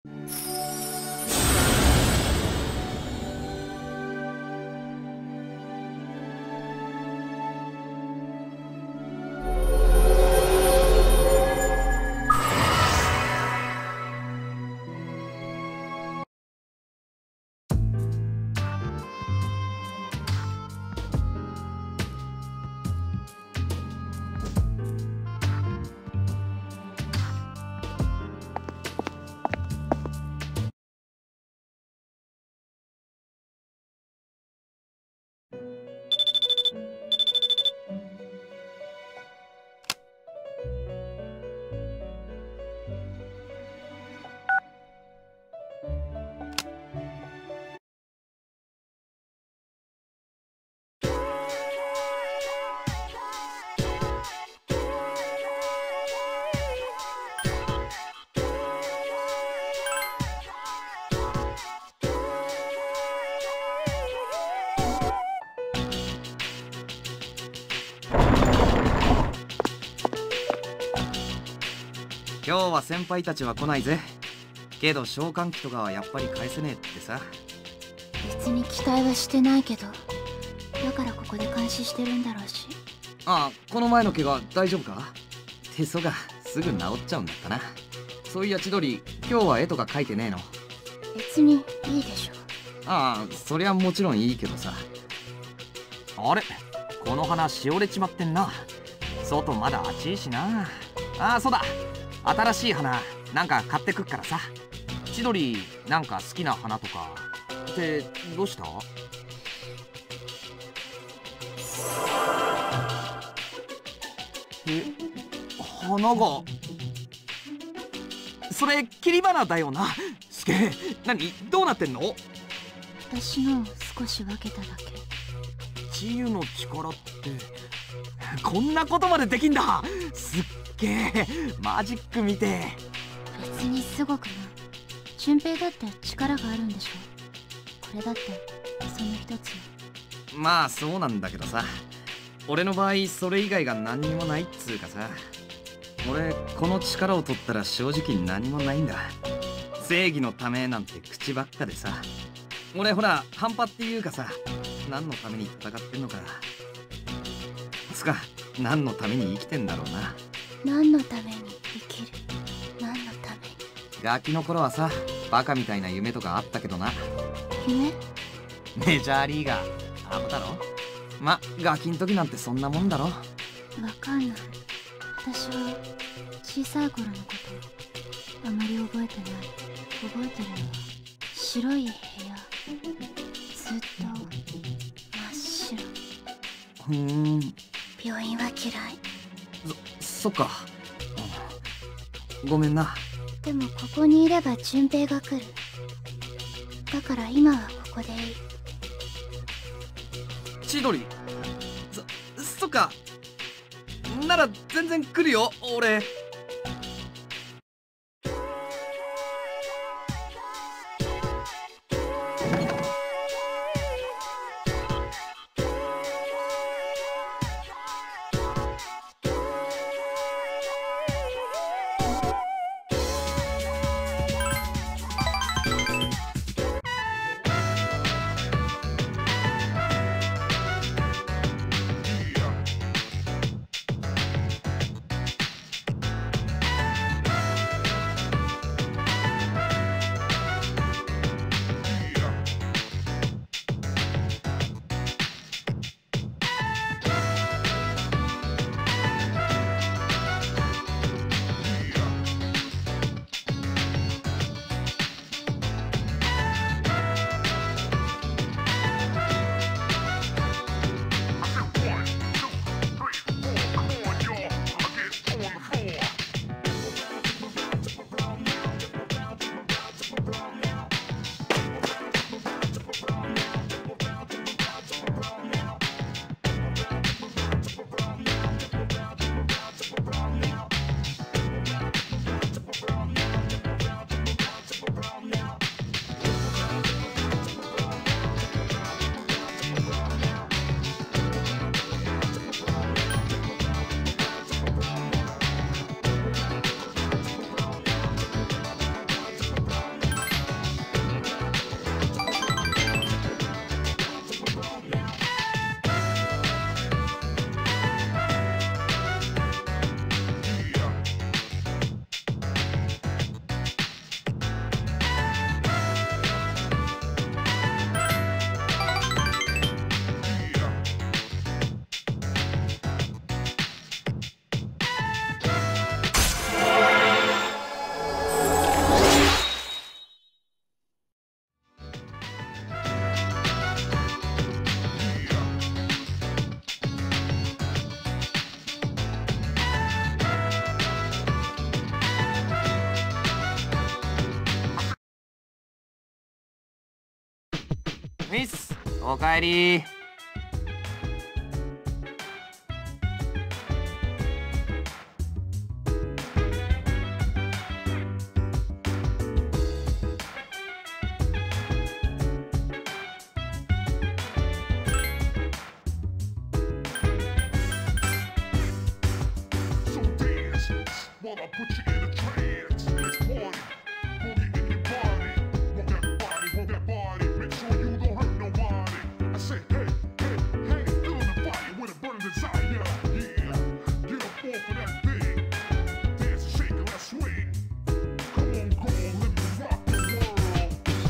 今日は先輩たちは来ないぜ。けど召喚機とかはやっぱり返せねえってさ。 別に期待はしてないけど、だからここで監視してるんだろうし。 ああ、この前の怪我大丈夫か？手相がすぐ治っちゃうんだったな。そういや千鳥、今日は絵とか描いてねえの？ 別にいいでしょ。 ああ、そりゃもちろんいいけどさ。あれ、この花しおれちまってんな。外まだ暑いしな。ああ、そうだ、新しい花なんか買ってくっからさ。千鳥、なんか好きな花とかってどうした？花がそれ切り花だよな。すげえ。何どうなってんの？ 私のを少し分けただけ。 治癒の力ってこんなことまでできんだ。すっげえ。マジック見て。 別にすごくな。俊平だって力があるんでしょ。これだってその一つよ。 まあそうなんだけどさ、俺の場合それ以外が何にもないっつうかさ。俺この力を取ったら正直何もないんだ。正義のためなんて口ばっかでさ。俺ほら半端っていうかさ、何のために戦ってんのかつか何のために生きてんだろうな。 何のために生きる？何のために？ ガキの頃はさ、バカみたいな夢とかあったけどな。 夢？ メジャーリーガーアブだろ。ま、ガキん時なんてそんなもんだろ。 わかんない。私は小さい頃のことあまり覚えてない。覚えてるのは白い部屋、ずっと真っ白。病院は嫌い。 そっか、ごめんな。 でもここにいれば順平が来る。だから今はここでいい。 千鳥、そっか、なら全然来るよ俺。 いっす、おかえり。 So dance while I put you in a trance. Let's party, boogie in your body. Rock that body, rock that body. Make sure you don't hurt nobody. I say, hey, hey, hey, feel the fire with a burning desire. Yeah, get up off of that thing. Dance and shake and let's swing. Come on, girl, let me rock the world.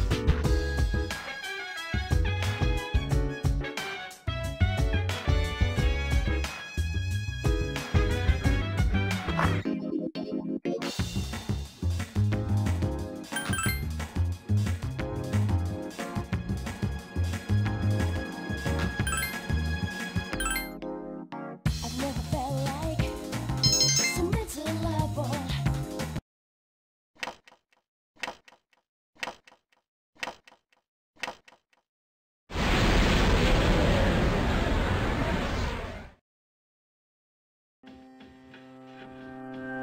I've never felt like so miserable. .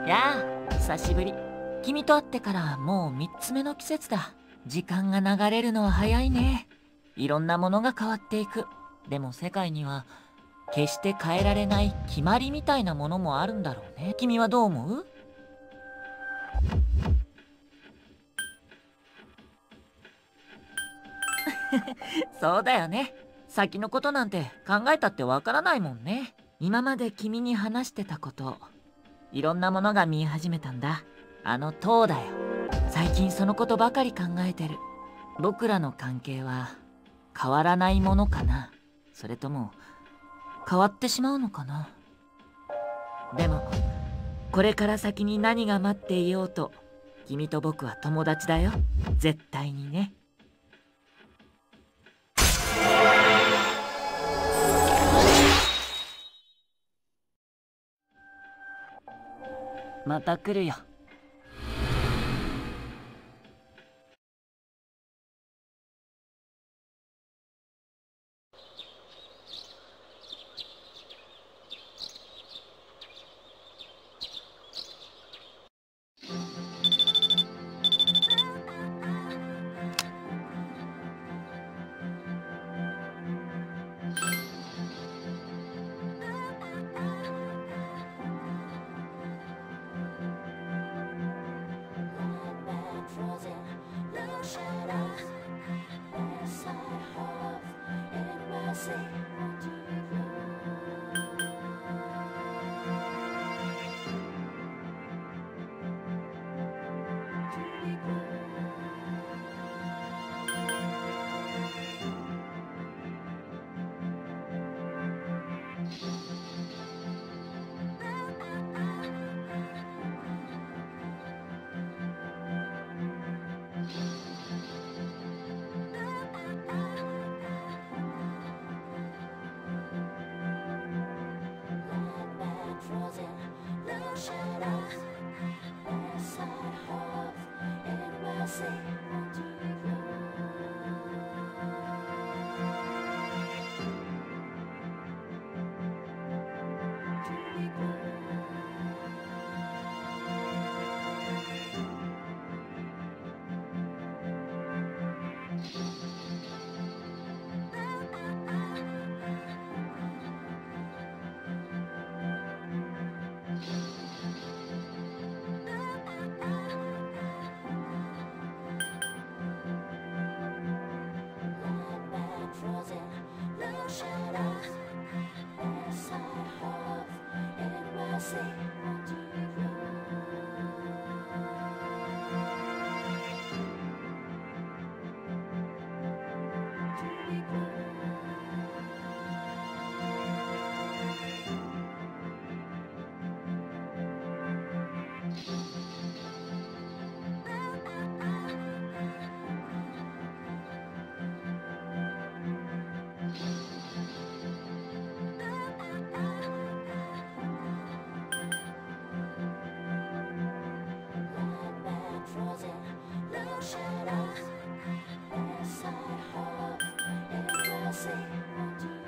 やあ、久しぶり。君と会ってからもう3つ目の季節だ。時間が流れるのは早いね。いろんなものが変わっていく。でも世界には決して変えられない決まりみたいなものもあるんだろうね。君はどう思う？そうだよね。先のことなんて考えたってわからないもんね。今まで君に話してたこと、いろんなものが見え始めたんだ。あの塔だよ。最近そのことばかり考えてる。僕らの関係は変わらないものかな、それとも変わってしまうのかな。でもこれから先に何が待っていようと、君と僕は友達だよ。絶対にね。また来るよ。 Shadows inside of say